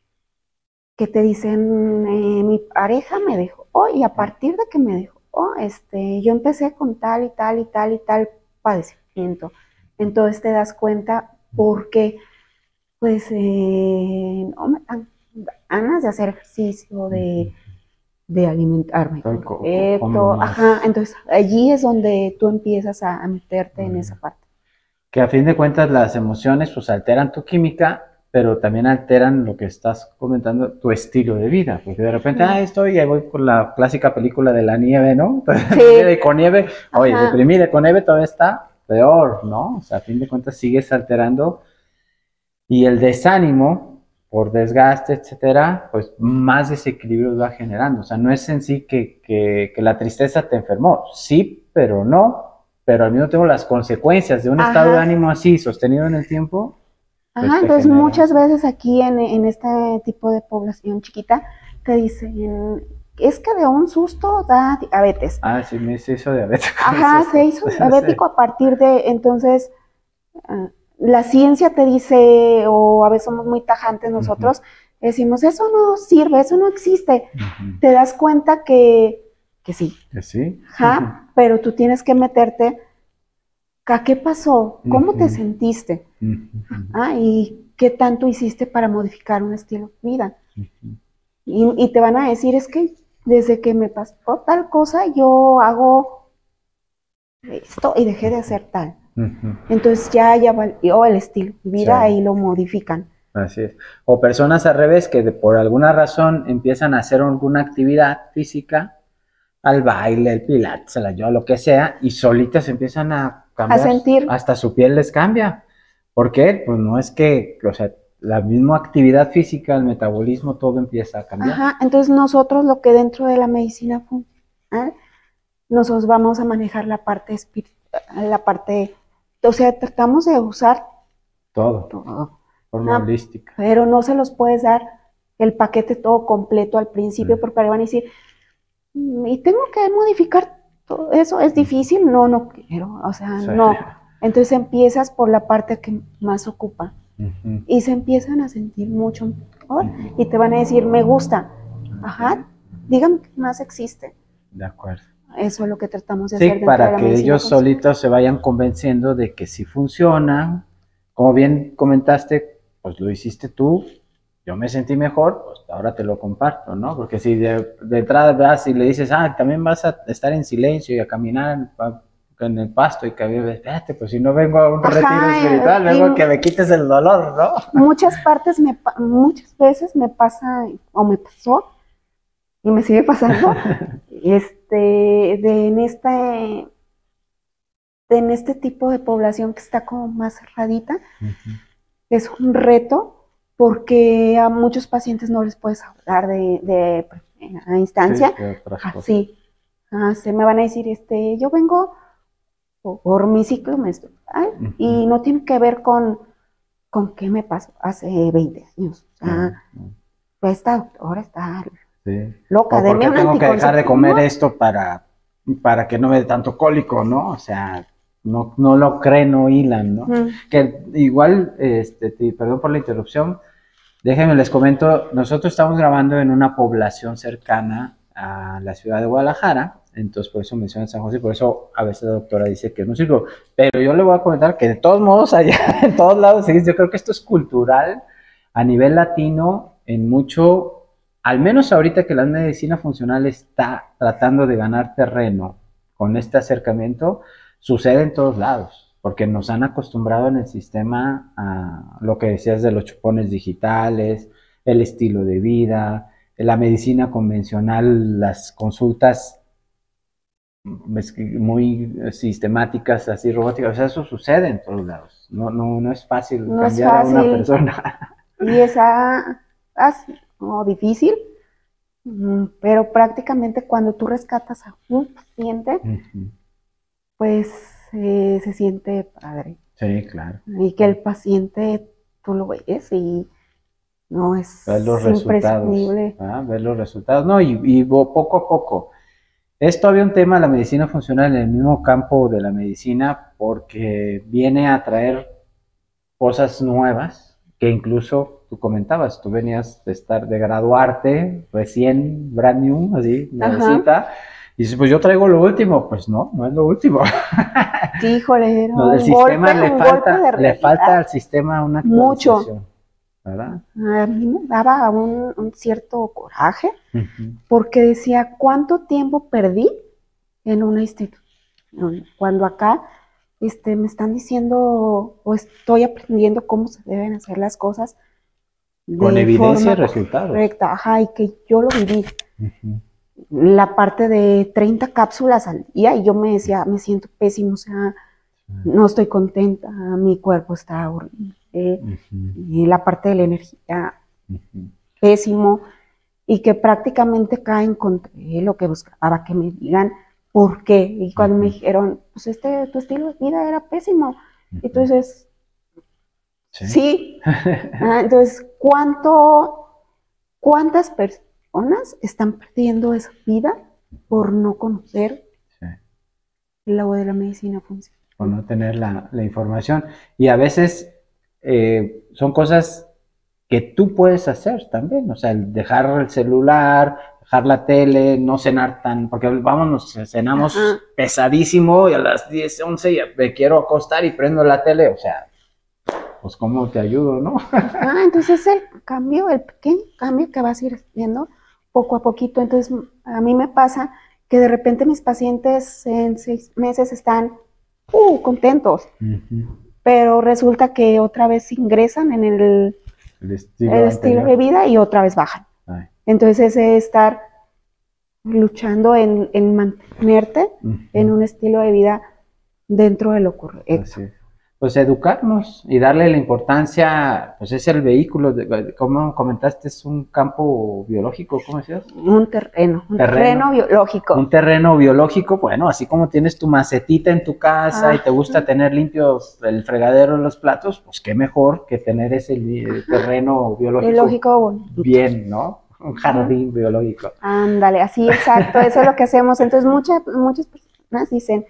B: que te dicen, eh, mi pareja me dejó, oh, y a partir de que me dejó, oh, este, yo empecé con tal y tal y tal y tal padecimiento. Entonces te das cuenta porque, pues, eh, no me dan ganas de hacer ejercicio, de, de alimentarme
A: Estoy co- co-
B: correcto,
A: como más.
B: ajá, entonces allí es donde tú empiezas a, a meterte en
A: Muy
B: esa
A: bien.
B: parte.
A: Que a fin de cuentas las emociones pues alteran tu química, pero también alteran lo que estás comentando, tu estilo de vida, porque de repente, ah,
B: Mm.
A: estoy, ahí voy por la clásica película de la nieve, ¿no?
B: Sí,
A: Y con nieve, oye,
B: ajá,
A: deprimir con nieve todavía está peor, ¿no? O sea, a fin de cuentas sigues alterando y el desánimo por desgaste, etcétera, pues más desequilibrio va generando. O sea, no es en sí que, que, que la tristeza te enfermó, sí, pero no, pero al mismo tiempo las consecuencias de un estado de
B: ajá,
A: ánimo así sostenido en el tiempo, pues
B: ajá.
A: te
B: Entonces
A: genera.
B: muchas veces aquí en, en este tipo de población chiquita te dicen, es que de un susto da diabetes.
A: Ah, sí, me se hizo diabético con el
B: Ajá, se
A: susto.
B: hizo
A: Sí.
B: diabético a partir de, entonces, ah, la ciencia te dice, o a veces somos muy tajantes nosotros, decimos, eso no sirve, eso no existe.
A: Ujú.
B: Te das cuenta que, que sí,
A: Que sí.
B: ajá, pero tú tienes que meterte, ¿a qué pasó? ¿Cómo te
A: Ujú.
B: sentiste?
A: Ujú.
B: Ah, ¿y qué tanto hiciste para modificar un estilo de vida?
A: Ujú.
B: Y, y te van a decir, es que desde que me pasó tal cosa, yo hago esto y dejé de hacer tal.
A: Ujú.
B: Entonces ya, ya valió el estilo de vida,
A: Sí.
B: ahí lo modifican.
A: Así es. O personas al revés que de- por alguna razón empiezan a hacer alguna actividad física, al baile, el pilates, la yoga, lo que sea, y solitas empiezan a
B: A
A: cambiar,
B: sentir,
A: hasta su piel les cambia. ¿Por qué? Pues no es que, o sea, la misma actividad física, el metabolismo, todo empieza a cambiar.
B: ajá, entonces nosotros lo que dentro de la medicina funcional, nosotros vamos a manejar la parte espiritual, la parte, o sea, tratamos de usar
A: Todo,
B: todo,
A: forma
B: ah,
A: holística.
B: pero no se los puedes dar el paquete todo completo al principio
A: Mm.
B: porque le van a decir, "Mm, y tengo que modificar todo eso, es difícil, no, no quiero, o sea,
A: Sí.
B: no. Entonces empiezas por la parte que más ocupa
A: Ujú.
B: y se empiezan a sentir mucho mejor
A: Ujú.
B: y te van a decir, me gusta, ajá, dígame qué más existe.
A: De acuerdo.
B: Eso es lo que tratamos de
A: Sí,
B: hacer dentro de
A: para
B: la
A: que
B: medicina
A: ellos
B: funcional.
A: solitos se vayan convenciendo de que sí funciona. Como bien comentaste, pues lo hiciste tú, yo me sentí mejor, pues ahora te lo comparto, ¿no? Porque si de, de entrada vas y le dices, ah, también vas a estar en silencio y a caminar en, pa- en el pasto y que espérate, pues si no vengo a un retiro
B: Ajá,
A: espiritual,
B: y
A: vengo a que me quites el dolor, ¿no?
B: muchas partes, me, pa- muchas veces me pasa, o me pasó, y me sigue pasando, este, de en este, de en este tipo de población que está como más cerradita,
A: Ujú.
B: es un reto porque a muchos pacientes no les puedes hablar de, de primera instancia,
A: Sí, de otras cosas.
B: así, ah, se me van a decir, este, yo vengo por mi ciclo menstrual
A: Ujú.
B: y no tiene que ver con, con qué me pasó hace veinte años. O sea,
A: Ah, ah,
B: pues esta doctora está
A: sí.
B: loca,
A: O
B: deme
A: porque
B: un
A: tengo que dejar de
B: anticonceptivo.
A: comer
B: No,
A: esto para, para que no me dé tanto cólico, ¿no? O sea, no, no lo creen, no hilan, ¿no?
B: mm,
A: Que igual, este, te- perdón por la interrupción, déjenme les comento, nosotros estamos grabando en una población cercana a la ciudad de Guadalajara, entonces por eso menciona San José, por eso a veces la doctora dice que es un círculo, pero yo le voy a comentar que de todos modos allá, en todos lados, yo creo que esto es cultural a nivel latino, en mucho, al menos ahorita que la medicina funcional está tratando de ganar terreno con este acercamiento, sucede en todos lados, porque nos han acostumbrado en el sistema a lo que decías de los chupones digitales, el estilo de vida, la medicina convencional, las consultas muy sistemáticas, así robóticas, o sea, eso sucede en todos lados. No, no, no es fácil
B: No es
A: cambiar a una
B: fácil.
A: persona.
B: Y es ah, así, como difícil, mm, pero prácticamente cuando tú rescatas a un paciente,
A: Ujú.
B: pues eh, se siente padre.
A: Sí, claro.
B: Y que el paciente, tú lo ves y no es
A: Ver los resultados.
B: imprescindible.
A: ¿Ah? Ver los resultados. No, y, y poco a poco. Es todavía un tema la medicina funcional en el mismo campo de la medicina porque viene a traer cosas nuevas que incluso tú comentabas, tú venías de estar, de graduarte recién, brand new, así, nuevecita, y dices, pues yo traigo lo último, pues no, no es lo último.
B: Sí, híjole, era
A: No, el
B: un
A: sistema
B: golpe,
A: le
B: un
A: falta,
B: golpe de
A: le
B: realidad.
A: falta al sistema una
B: Mucho.
A: actualización, ¿verdad?
B: A mí me daba un, un cierto coraje
A: Ujú.
B: porque decía, ¿cuánto tiempo perdí en una institución? Cuando acá este, me están diciendo o estoy aprendiendo cómo se deben hacer las cosas de
A: Con evidencia y
B: forma
A: resultados.
B: correcta, ajá, y que yo lo viví.
A: Ujú.
B: La parte de treinta cápsulas al día y yo me decía, me siento pésimo, o sea, no estoy contenta, mi cuerpo está horrible,
A: Ujú.
B: y la parte de la energía,
A: Ujú.
B: pésimo, y que prácticamente acá encontré lo que buscaba, que me digan por qué, y cuando me
A: Ujú.
B: dijeron, pues este, tu estilo de vida era pésimo,
A: Ujú.
B: entonces,
A: Sí.
B: sí, ah, entonces, ¿cuánto, cuántas personas están perdiendo esa vida por no conocer
A: Sí.
B: lo de la medicina funcional?
A: O no tener la, la información. Y a veces eh, son cosas que tú puedes hacer también, o sea, el dejar el celular, dejar la tele, no cenar tan, porque vamos, nos cenamos
B: Ajá.
A: pesadísimo y a las diez, once ya me quiero acostar y prendo la tele, o sea, pues cómo te ayudo, ¿no?
B: Ah, entonces el cambio, el pequeño cambio que vas a ir viendo poco a poquito. Entonces, a mí me pasa que de repente mis pacientes en seis meses están uh, contentos,
A: Ujú.
B: pero resulta que otra vez ingresan en el,
A: El estilo
B: el estilo de
A: anterior.
B: vida y otra vez bajan.
A: Ay.
B: Entonces, ese estar luchando en, en mantenerte
A: Ujú.
B: en un estilo de vida dentro de lo correcto.
A: Así es. Pues educarnos y darle la importancia, pues es el vehículo, de, como comentaste, es un campo biológico, ¿cómo decías?
B: Un terreno, un
A: Terreno.
B: terreno, biológico.
A: Un terreno biológico, bueno, así como tienes tu macetita en tu casa
B: Ah.
A: y te gusta tener limpios el fregadero, los platos, pues qué mejor que tener ese li- terreno biológico
B: Biológico bonito.
A: bien, ¿no? Un jardín biológico.
B: Ándale, así exacto, eso es lo que hacemos. Entonces muchas, muchas personas dicen,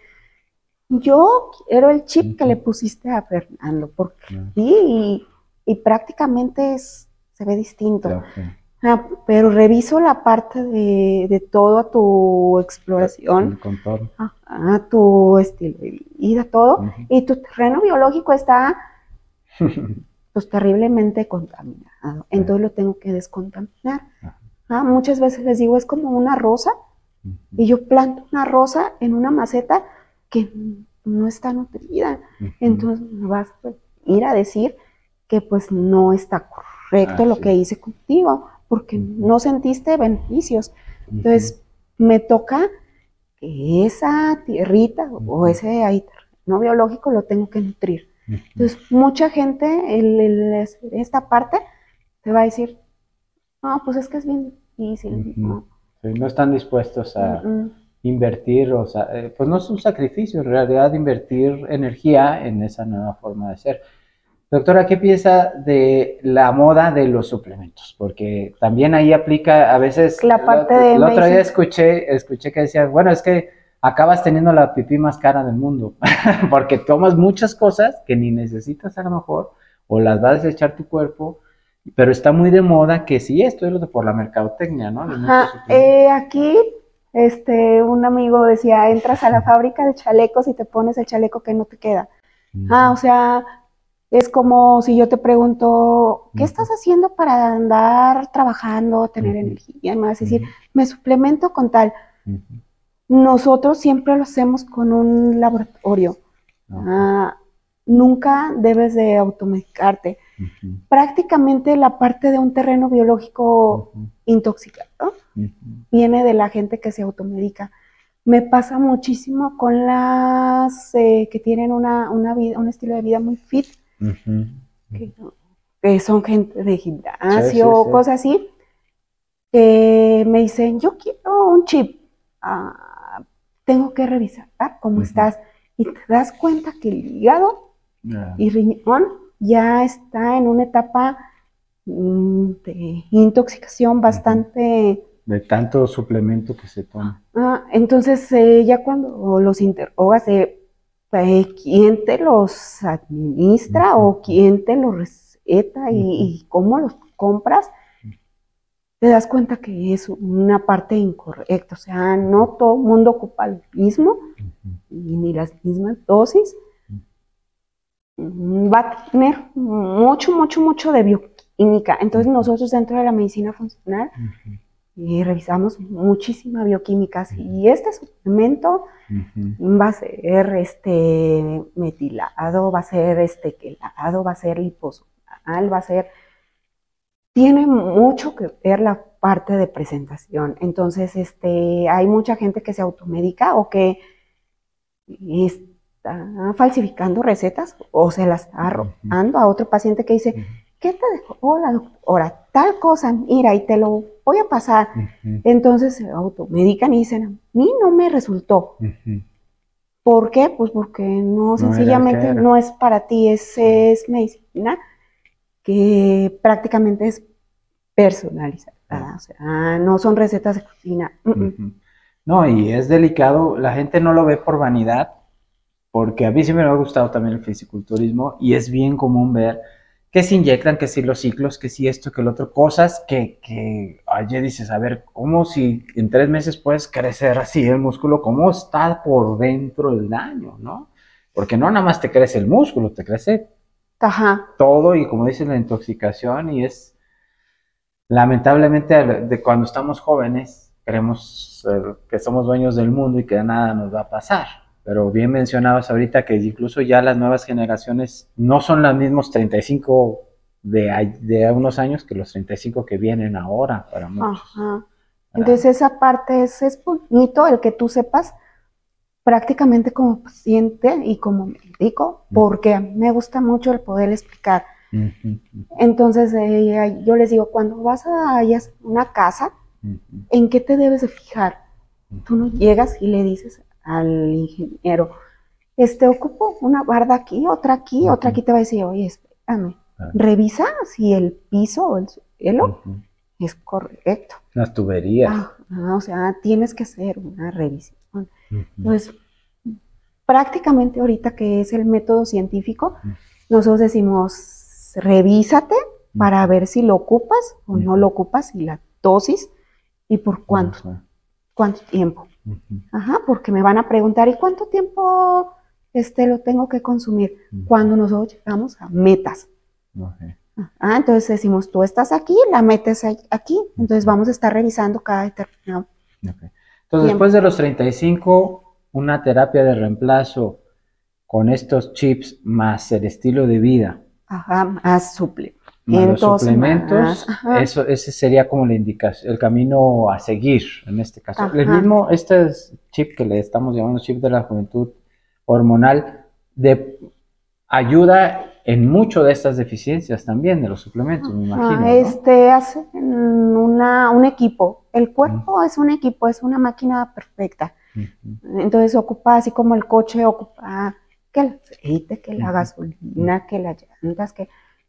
B: yo quiero el chip que le pusiste a Fernando, porque
A: Ujú.
B: sí, y, y prácticamente es, se ve distinto.
A: Ok.
B: Ah, pero reviso la parte de, de toda tu exploración,
A: El contorno.
B: a, a tu estilo de vida, todo,
A: Ujú.
B: y tu terreno biológico está pues terriblemente contaminado, entonces lo tengo que descontaminar.
A: Ajá.
B: Ah, muchas veces les digo, es como una rosa,
A: Ujú.
B: y yo planto una rosa en una maceta que no está nutrida,
A: Ujú.
B: entonces me vas a ir a decir que pues no está correcto
A: Ah,
B: lo
A: sí.
B: que hice contigo, porque
A: Ujú.
B: no sentiste beneficios.
A: Ujú.
B: Entonces me toca que esa tierrita o
A: Ujú.
B: ese ahí no biológico lo tengo que nutrir.
A: Ujú.
B: Entonces mucha gente el, el- esta parte te va a decir, no, pues es que es bien difícil,
A: Ujú.
B: ¿no?
A: Sí, no están dispuestos a
B: Mm, mm.
A: invertir, o sea, eh, pues no es un sacrificio, en realidad invertir energía en esa nueva forma de ser. Doctora, ¿qué piensa de la moda de los suplementos? Porque también ahí aplica a veces,
B: La parte
A: el,
B: de
A: el otro día
B: medicina.
A: escuché, escuché que decías, bueno, es que acabas teniendo la pipí más cara del mundo, porque tomas muchas cosas que ni necesitas a lo mejor, o las vas a desechar tu cuerpo, Pero está muy de moda que sí, esto es lo de por la mercadotecnia, ¿no? De muchos
B: Ajá,
A: suplementos.
B: eh, aquí este, un amigo decía, entras a la fábrica de chalecos y te pones el chaleco que no te queda. Ah, o
A: Ujú,
B: sea, es como si yo te pregunto, ¿qué estás
A: ujú,
B: haciendo para andar trabajando, tener
A: ujú,
B: energía? Y me vas a decir,
A: ujú,
B: me suplemento con tal.
A: ujú.
B: Nosotros siempre lo hacemos con un laboratorio.
A: Ok.
B: Ah, nunca debes de automedicarte.
A: Ujú,
B: Prácticamente la parte de un terreno biológico
A: ujú,
B: intoxicado
A: ujú,
B: viene de la gente que se automedica. Me pasa muchísimo con las eh, que tienen una, una vida, un estilo de vida muy fit,
A: ujú, ujú.
B: que, que son gente de
A: Sí,
B: gimnasio
A: sí,
B: o
A: sí.
B: cosas así, que me dicen, yo quiero un chip, ah, tengo que revisar ah, cómo
A: Ujú.
B: estás. Y te das cuenta que el hígado
A: Ya.
B: y riñón ya está en una etapa mm, de intoxicación
A: Ujú.
B: bastante.
A: De tanto suplemento que se toma.
B: Ah, entonces, eh, ya cuando los interrogas de eh, quién te los administra
A: Ujú,
B: o quién te los receta y,
A: ujú,
B: y cómo los compras, te das cuenta que es una parte incorrecta. O sea, no todo el mundo ocupa lo mismo,
A: ujú,
B: ni las mismas dosis.
A: ujú,
B: Mm, Va a tener mucho, mucho, mucho de bioquímica. Entonces,
A: ujú,
B: nosotros dentro de la medicina funcional
A: ujú,
B: y revisamos muchísima bioquímica.
A: ujú,
B: Y este suplemento
A: ujú,
B: va a ser este metilado, va a ser este quelado, va a ser liposonal, va a ser, tiene mucho que ver la parte de presentación. Entonces, este, hay mucha gente que se automedica o que está falsificando recetas o se las está
A: ujú,
B: robando a otro paciente que dice,
A: ujú,
B: ¿qué te dejó la doctora? Tal cosa, mira, y te lo voy a pasar.
A: ujú,
B: Entonces se automedican y dicen, a mí no me resultó.
A: ujú.
B: ¿Por qué? Pues porque no,
A: No era el que
B: sencillamente
A: era.
B: no es para ti, es, es medicina que prácticamente es
A: Ah,
B: personalizada. O sea, no son recetas de cocina. Mm, mm.
A: ujú. No, y es delicado, la gente no lo ve por vanidad, porque a mí siempre me ha gustado también el fisiculturismo y es bien común ver que se inyectan, que si los ciclos, que si esto, que lo otro, cosas que, que ayer dices, a ver, ¿cómo si en tres meses puedes crecer así el músculo? ¿Cómo está por dentro el daño, no? Porque no nada más te crece el músculo, te crece
B: Ajá.
A: todo y como dices, la intoxicación y es lamentablemente de cuando estamos jóvenes creemos eh, que somos dueños del mundo y que nada nos va a pasar. Pero bien mencionabas ahorita que incluso ya las nuevas generaciones no son los mismos treinta y cinco de, de unos años que los treinta y cinco que vienen ahora para muchos.
B: Ajá.
A: ¿Verdad?
B: Entonces esa parte es, es bonito el que tú sepas prácticamente como paciente y como médico, porque a mí me gusta mucho el poder explicar.
A: Uh -huh,
B: Entonces eh, yo les digo, cuando vas a una casa,
A: uh -huh,
B: ¿en qué te debes de fijar?
A: uh
B: Tú no
A: -huh.
B: llegas y le dices al ingeniero, este, ocupo una barda aquí, otra aquí,
A: Uh
B: otra
A: -huh.
B: aquí, te va a decir, oye, espérame,
A: Claro.
B: revisa si el piso o el
A: Uh
B: suelo
A: -huh.
B: es correcto.
A: Las tuberías.
B: Ah, ah, o sea, tienes que hacer una revisión.
A: Uh -huh.
B: Entonces, prácticamente ahorita que es el método científico, nosotros decimos, revísate
A: Uh
B: para
A: -huh.
B: ver si lo ocupas o
A: Uh
B: no
A: -huh.
B: lo ocupas y la dosis y por cuánto,
A: Uh -huh.
B: cuánto tiempo.
A: Uh -huh.
B: Ajá, porque me van a preguntar, ¿y cuánto tiempo este, lo tengo que consumir?
A: Uh -huh.
B: Cuando nosotros llegamos a metas.
A: Okay.
B: Ah, entonces decimos, tú estás aquí, la metes aquí, entonces vamos a estar revisando cada determinado
A: Okay. Entonces,
B: tiempo.
A: después de los treinta y cinco, una terapia de reemplazo con estos chips más el estilo de vida,
B: Ajá, más
A: más los
B: suplementos, más,
A: suplementos,
B: ajá,
A: eso, ese sería como la indicación, el camino a seguir en este caso. El
B: ajá.
A: mismo, este es chip que le estamos llamando chip de la juventud hormonal, de, ayuda en mucho de estas deficiencias también de los suplementos, me imagino,
B: Ajá,
A: ¿no?
B: este hacen una, un equipo. El
A: Mm,
B: cuerpo es un equipo, es una máquina perfecta.
A: mm,
B: Entonces ocupa, así como el coche ocupa que el aceite, que la
A: mm, mm,
B: gasolina, que las llantas, que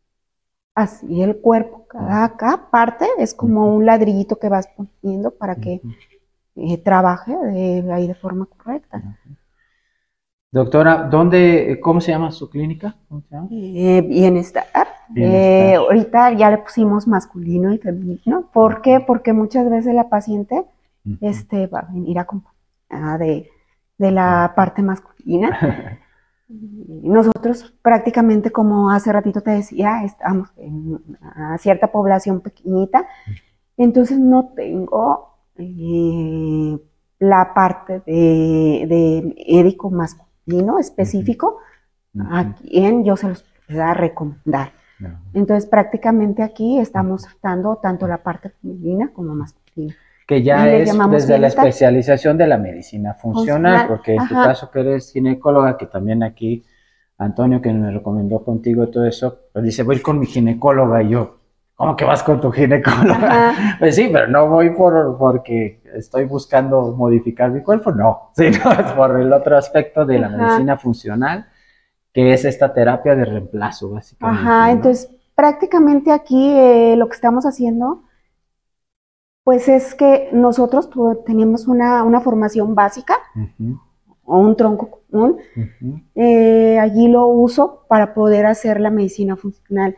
B: así el cuerpo,
A: mm,
B: cada, cada parte es
A: mm,
B: como un ladrillito que vas poniendo para
A: mm,
B: que
A: mm.
B: eh, trabaje de, ahí de forma correcta.
A: Doctora, ¿dónde, cómo se llama su clínica? ¿Cómo se llama?
B: Eh, bienestar.
A: Bienestar.
B: Eh, ahorita ya le pusimos masculino y femenino. ¿Por qué? Porque muchas veces la paciente
A: Ujú.
B: este, va a venir acompañada de, de la parte masculina. Nosotros prácticamente, como hace ratito te decía, estamos en una cierta población pequeñita, entonces no tengo eh, la parte de, de médico masculino específico
A: Ujú.
B: a quien yo se los pueda recomendar.
A: No.
B: Entonces prácticamente aquí estamos tratando tanto la parte femenina como masculina.
A: Que
B: Y
A: ya
B: le
A: es
B: llamamos
A: desde la
B: bienestar.
A: especialización de la medicina funcional,
B: Funcional,
A: porque en tu
B: ajá.
A: caso que eres ginecóloga, que también aquí Antonio, que me recomendó contigo todo eso, pues dice, voy con mi ginecóloga, y yo, ¿cómo que vas con tu ginecóloga?
B: Ajá.
A: Pues sí, pero no voy por porque estoy buscando modificar mi cuerpo, no, sino es por el otro aspecto de la
B: Ajá.
A: medicina funcional, que es esta terapia de reemplazo, básicamente.
B: Ajá,
A: ¿no?
B: entonces prácticamente aquí eh, lo que estamos haciendo, pues es que nosotros tu- tenemos una, una formación básica
A: Ujú,
B: o un tronco común.
A: ujú,
B: Eh, allí lo uso para poder hacer la medicina funcional.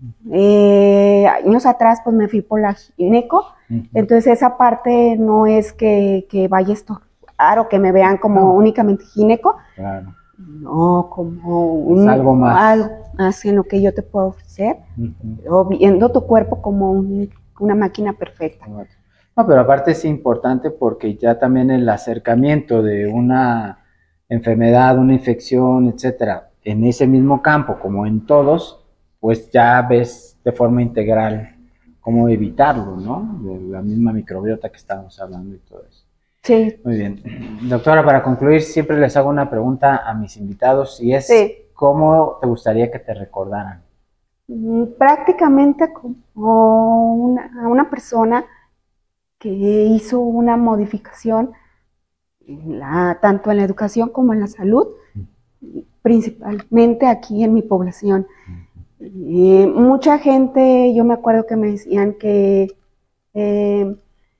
B: Eh, años atrás pues me fui por la gineco,
A: ujú.
B: entonces esa parte no es que, que vaya a estorbar o que me vean como
A: No.
B: únicamente gineco,
A: Claro.
B: no, como
A: Es
B: un,
A: algo más.
B: algo más en lo que yo te puedo ofrecer,
A: Ujú.
B: o viendo tu cuerpo como un- una máquina perfecta.
A: No, pero aparte es importante porque ya también el acercamiento de una enfermedad, una infección, etcétera, en ese mismo campo, como en todos, pues ya ves de forma integral cómo evitarlo, ¿no? De la misma microbiota que estábamos hablando y todo eso.
B: Sí,
A: Muy bien. Doctora, para concluir, siempre les hago una pregunta a mis invitados y es,
B: sí.
A: ¿cómo te gustaría que te recordaran?
B: Mm, prácticamente como una, una persona que hizo una modificación en la- tanto en la educación como en la salud, principalmente aquí en mi población. Eh, mucha gente, yo me acuerdo que me decían que, eh,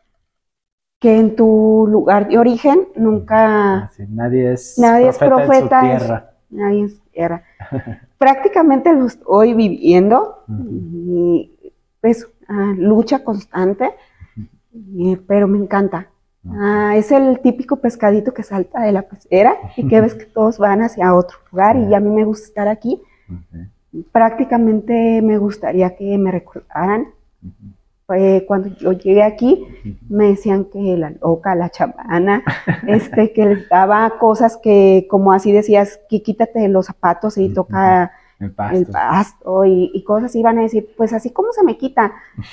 B: que en tu lugar de origen nunca
A: Así, nadie es
B: nadie es
A: profeta en su
B: profeta, es-
A: tierra.
B: nadie es tierra. Prácticamente lo estoy viviendo
A: Ujú.
B: y es una lucha constante, y- pero me encanta. Ah, es el típico pescadito que salta de la pecera y que ves que todos van hacia otro lugar y a mí me gusta estar aquí.
A: Ok.
B: Prácticamente me gustaría que me recordaran. Eh, cuando yo llegué aquí, me decían que la loca, la chamana, este, que les daba cosas que, como así decías, que quítate los zapatos y toca
A: El pasto.
B: el pasto y, y cosas así. Van a decir, pues así como se me quita.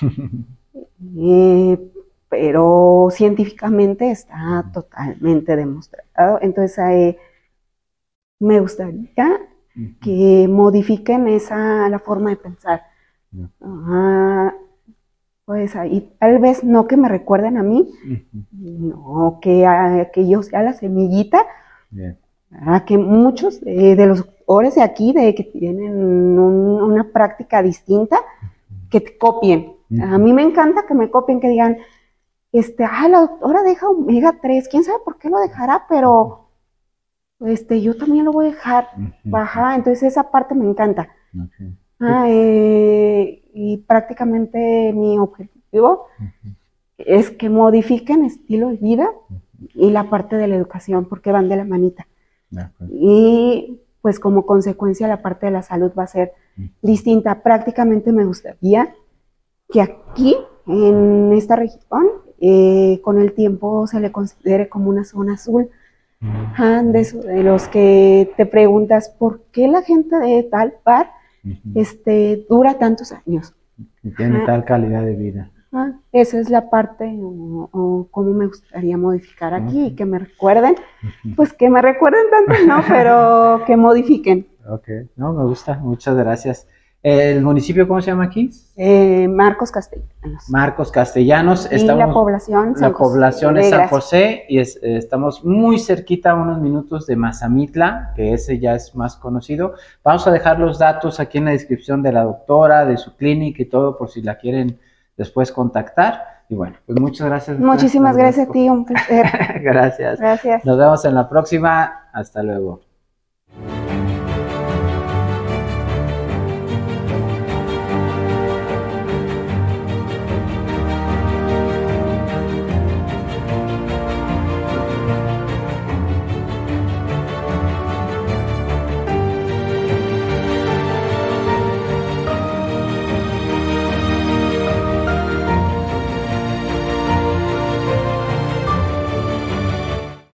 B: Eh, pero científicamente está totalmente demostrado. Entonces, eh, me gustaría que modifiquen esa la forma de pensar. Ah, pues ahí, tal vez no que me recuerden a mí, no, que, ah, que yo sea la semillita,
A: Bien.
B: ah, que muchos de, de los doctores de aquí, de que tienen un- una práctica distinta, que te copien. A mí me encanta que me copien, que digan, este, ah, la doctora deja omega tres, quién sabe por qué lo dejará, pero este, yo también lo voy a dejar. Ajá, entonces esa parte me encanta.
A: Okay.
B: Ah, eh, y prácticamente mi objetivo es que modifiquen estilo de vida y la parte de la educación, porque van de la manita.
A: Okay.
B: Y pues como consecuencia la parte de la salud va a ser distinta. Prácticamente me gustaría que aquí, en esta región, eh, con el tiempo se le considere como una zona azul. Ah, de, eso, de los que te preguntas por qué la gente de tal par este, dura tantos años.
A: Y tiene
B: Ah,
A: tal calidad de vida.
B: ah, esa es la parte o, o cómo me gustaría modificar aquí y
A: Ujú.
B: que me recuerden, pues que me recuerden tanto, no, pero que modifiquen.
A: Ok, no, me gusta, muchas gracias. ¿El municipio cómo se llama aquí?
B: Eh, Marcos Castellanos.
A: Marcos Castellanos.
B: Y
A: Estamos,
B: la población San
A: la población
B: José
A: es
B: de
A: San
B: Gracia.
A: José y es- eh, estamos muy cerquita, a unos minutos de Mazamitla, que ese ya es más conocido. Vamos a dejar los datos aquí en la descripción de la doctora, de su clínica y todo, por si la quieren después contactar. Y bueno, pues muchas gracias. doctora.
B: Muchísimas
A: Les
B: gracias a
A: agradezco.
B: ti, un placer.
A: Gracias.
B: Gracias.
A: Nos vemos en la próxima. Hasta luego.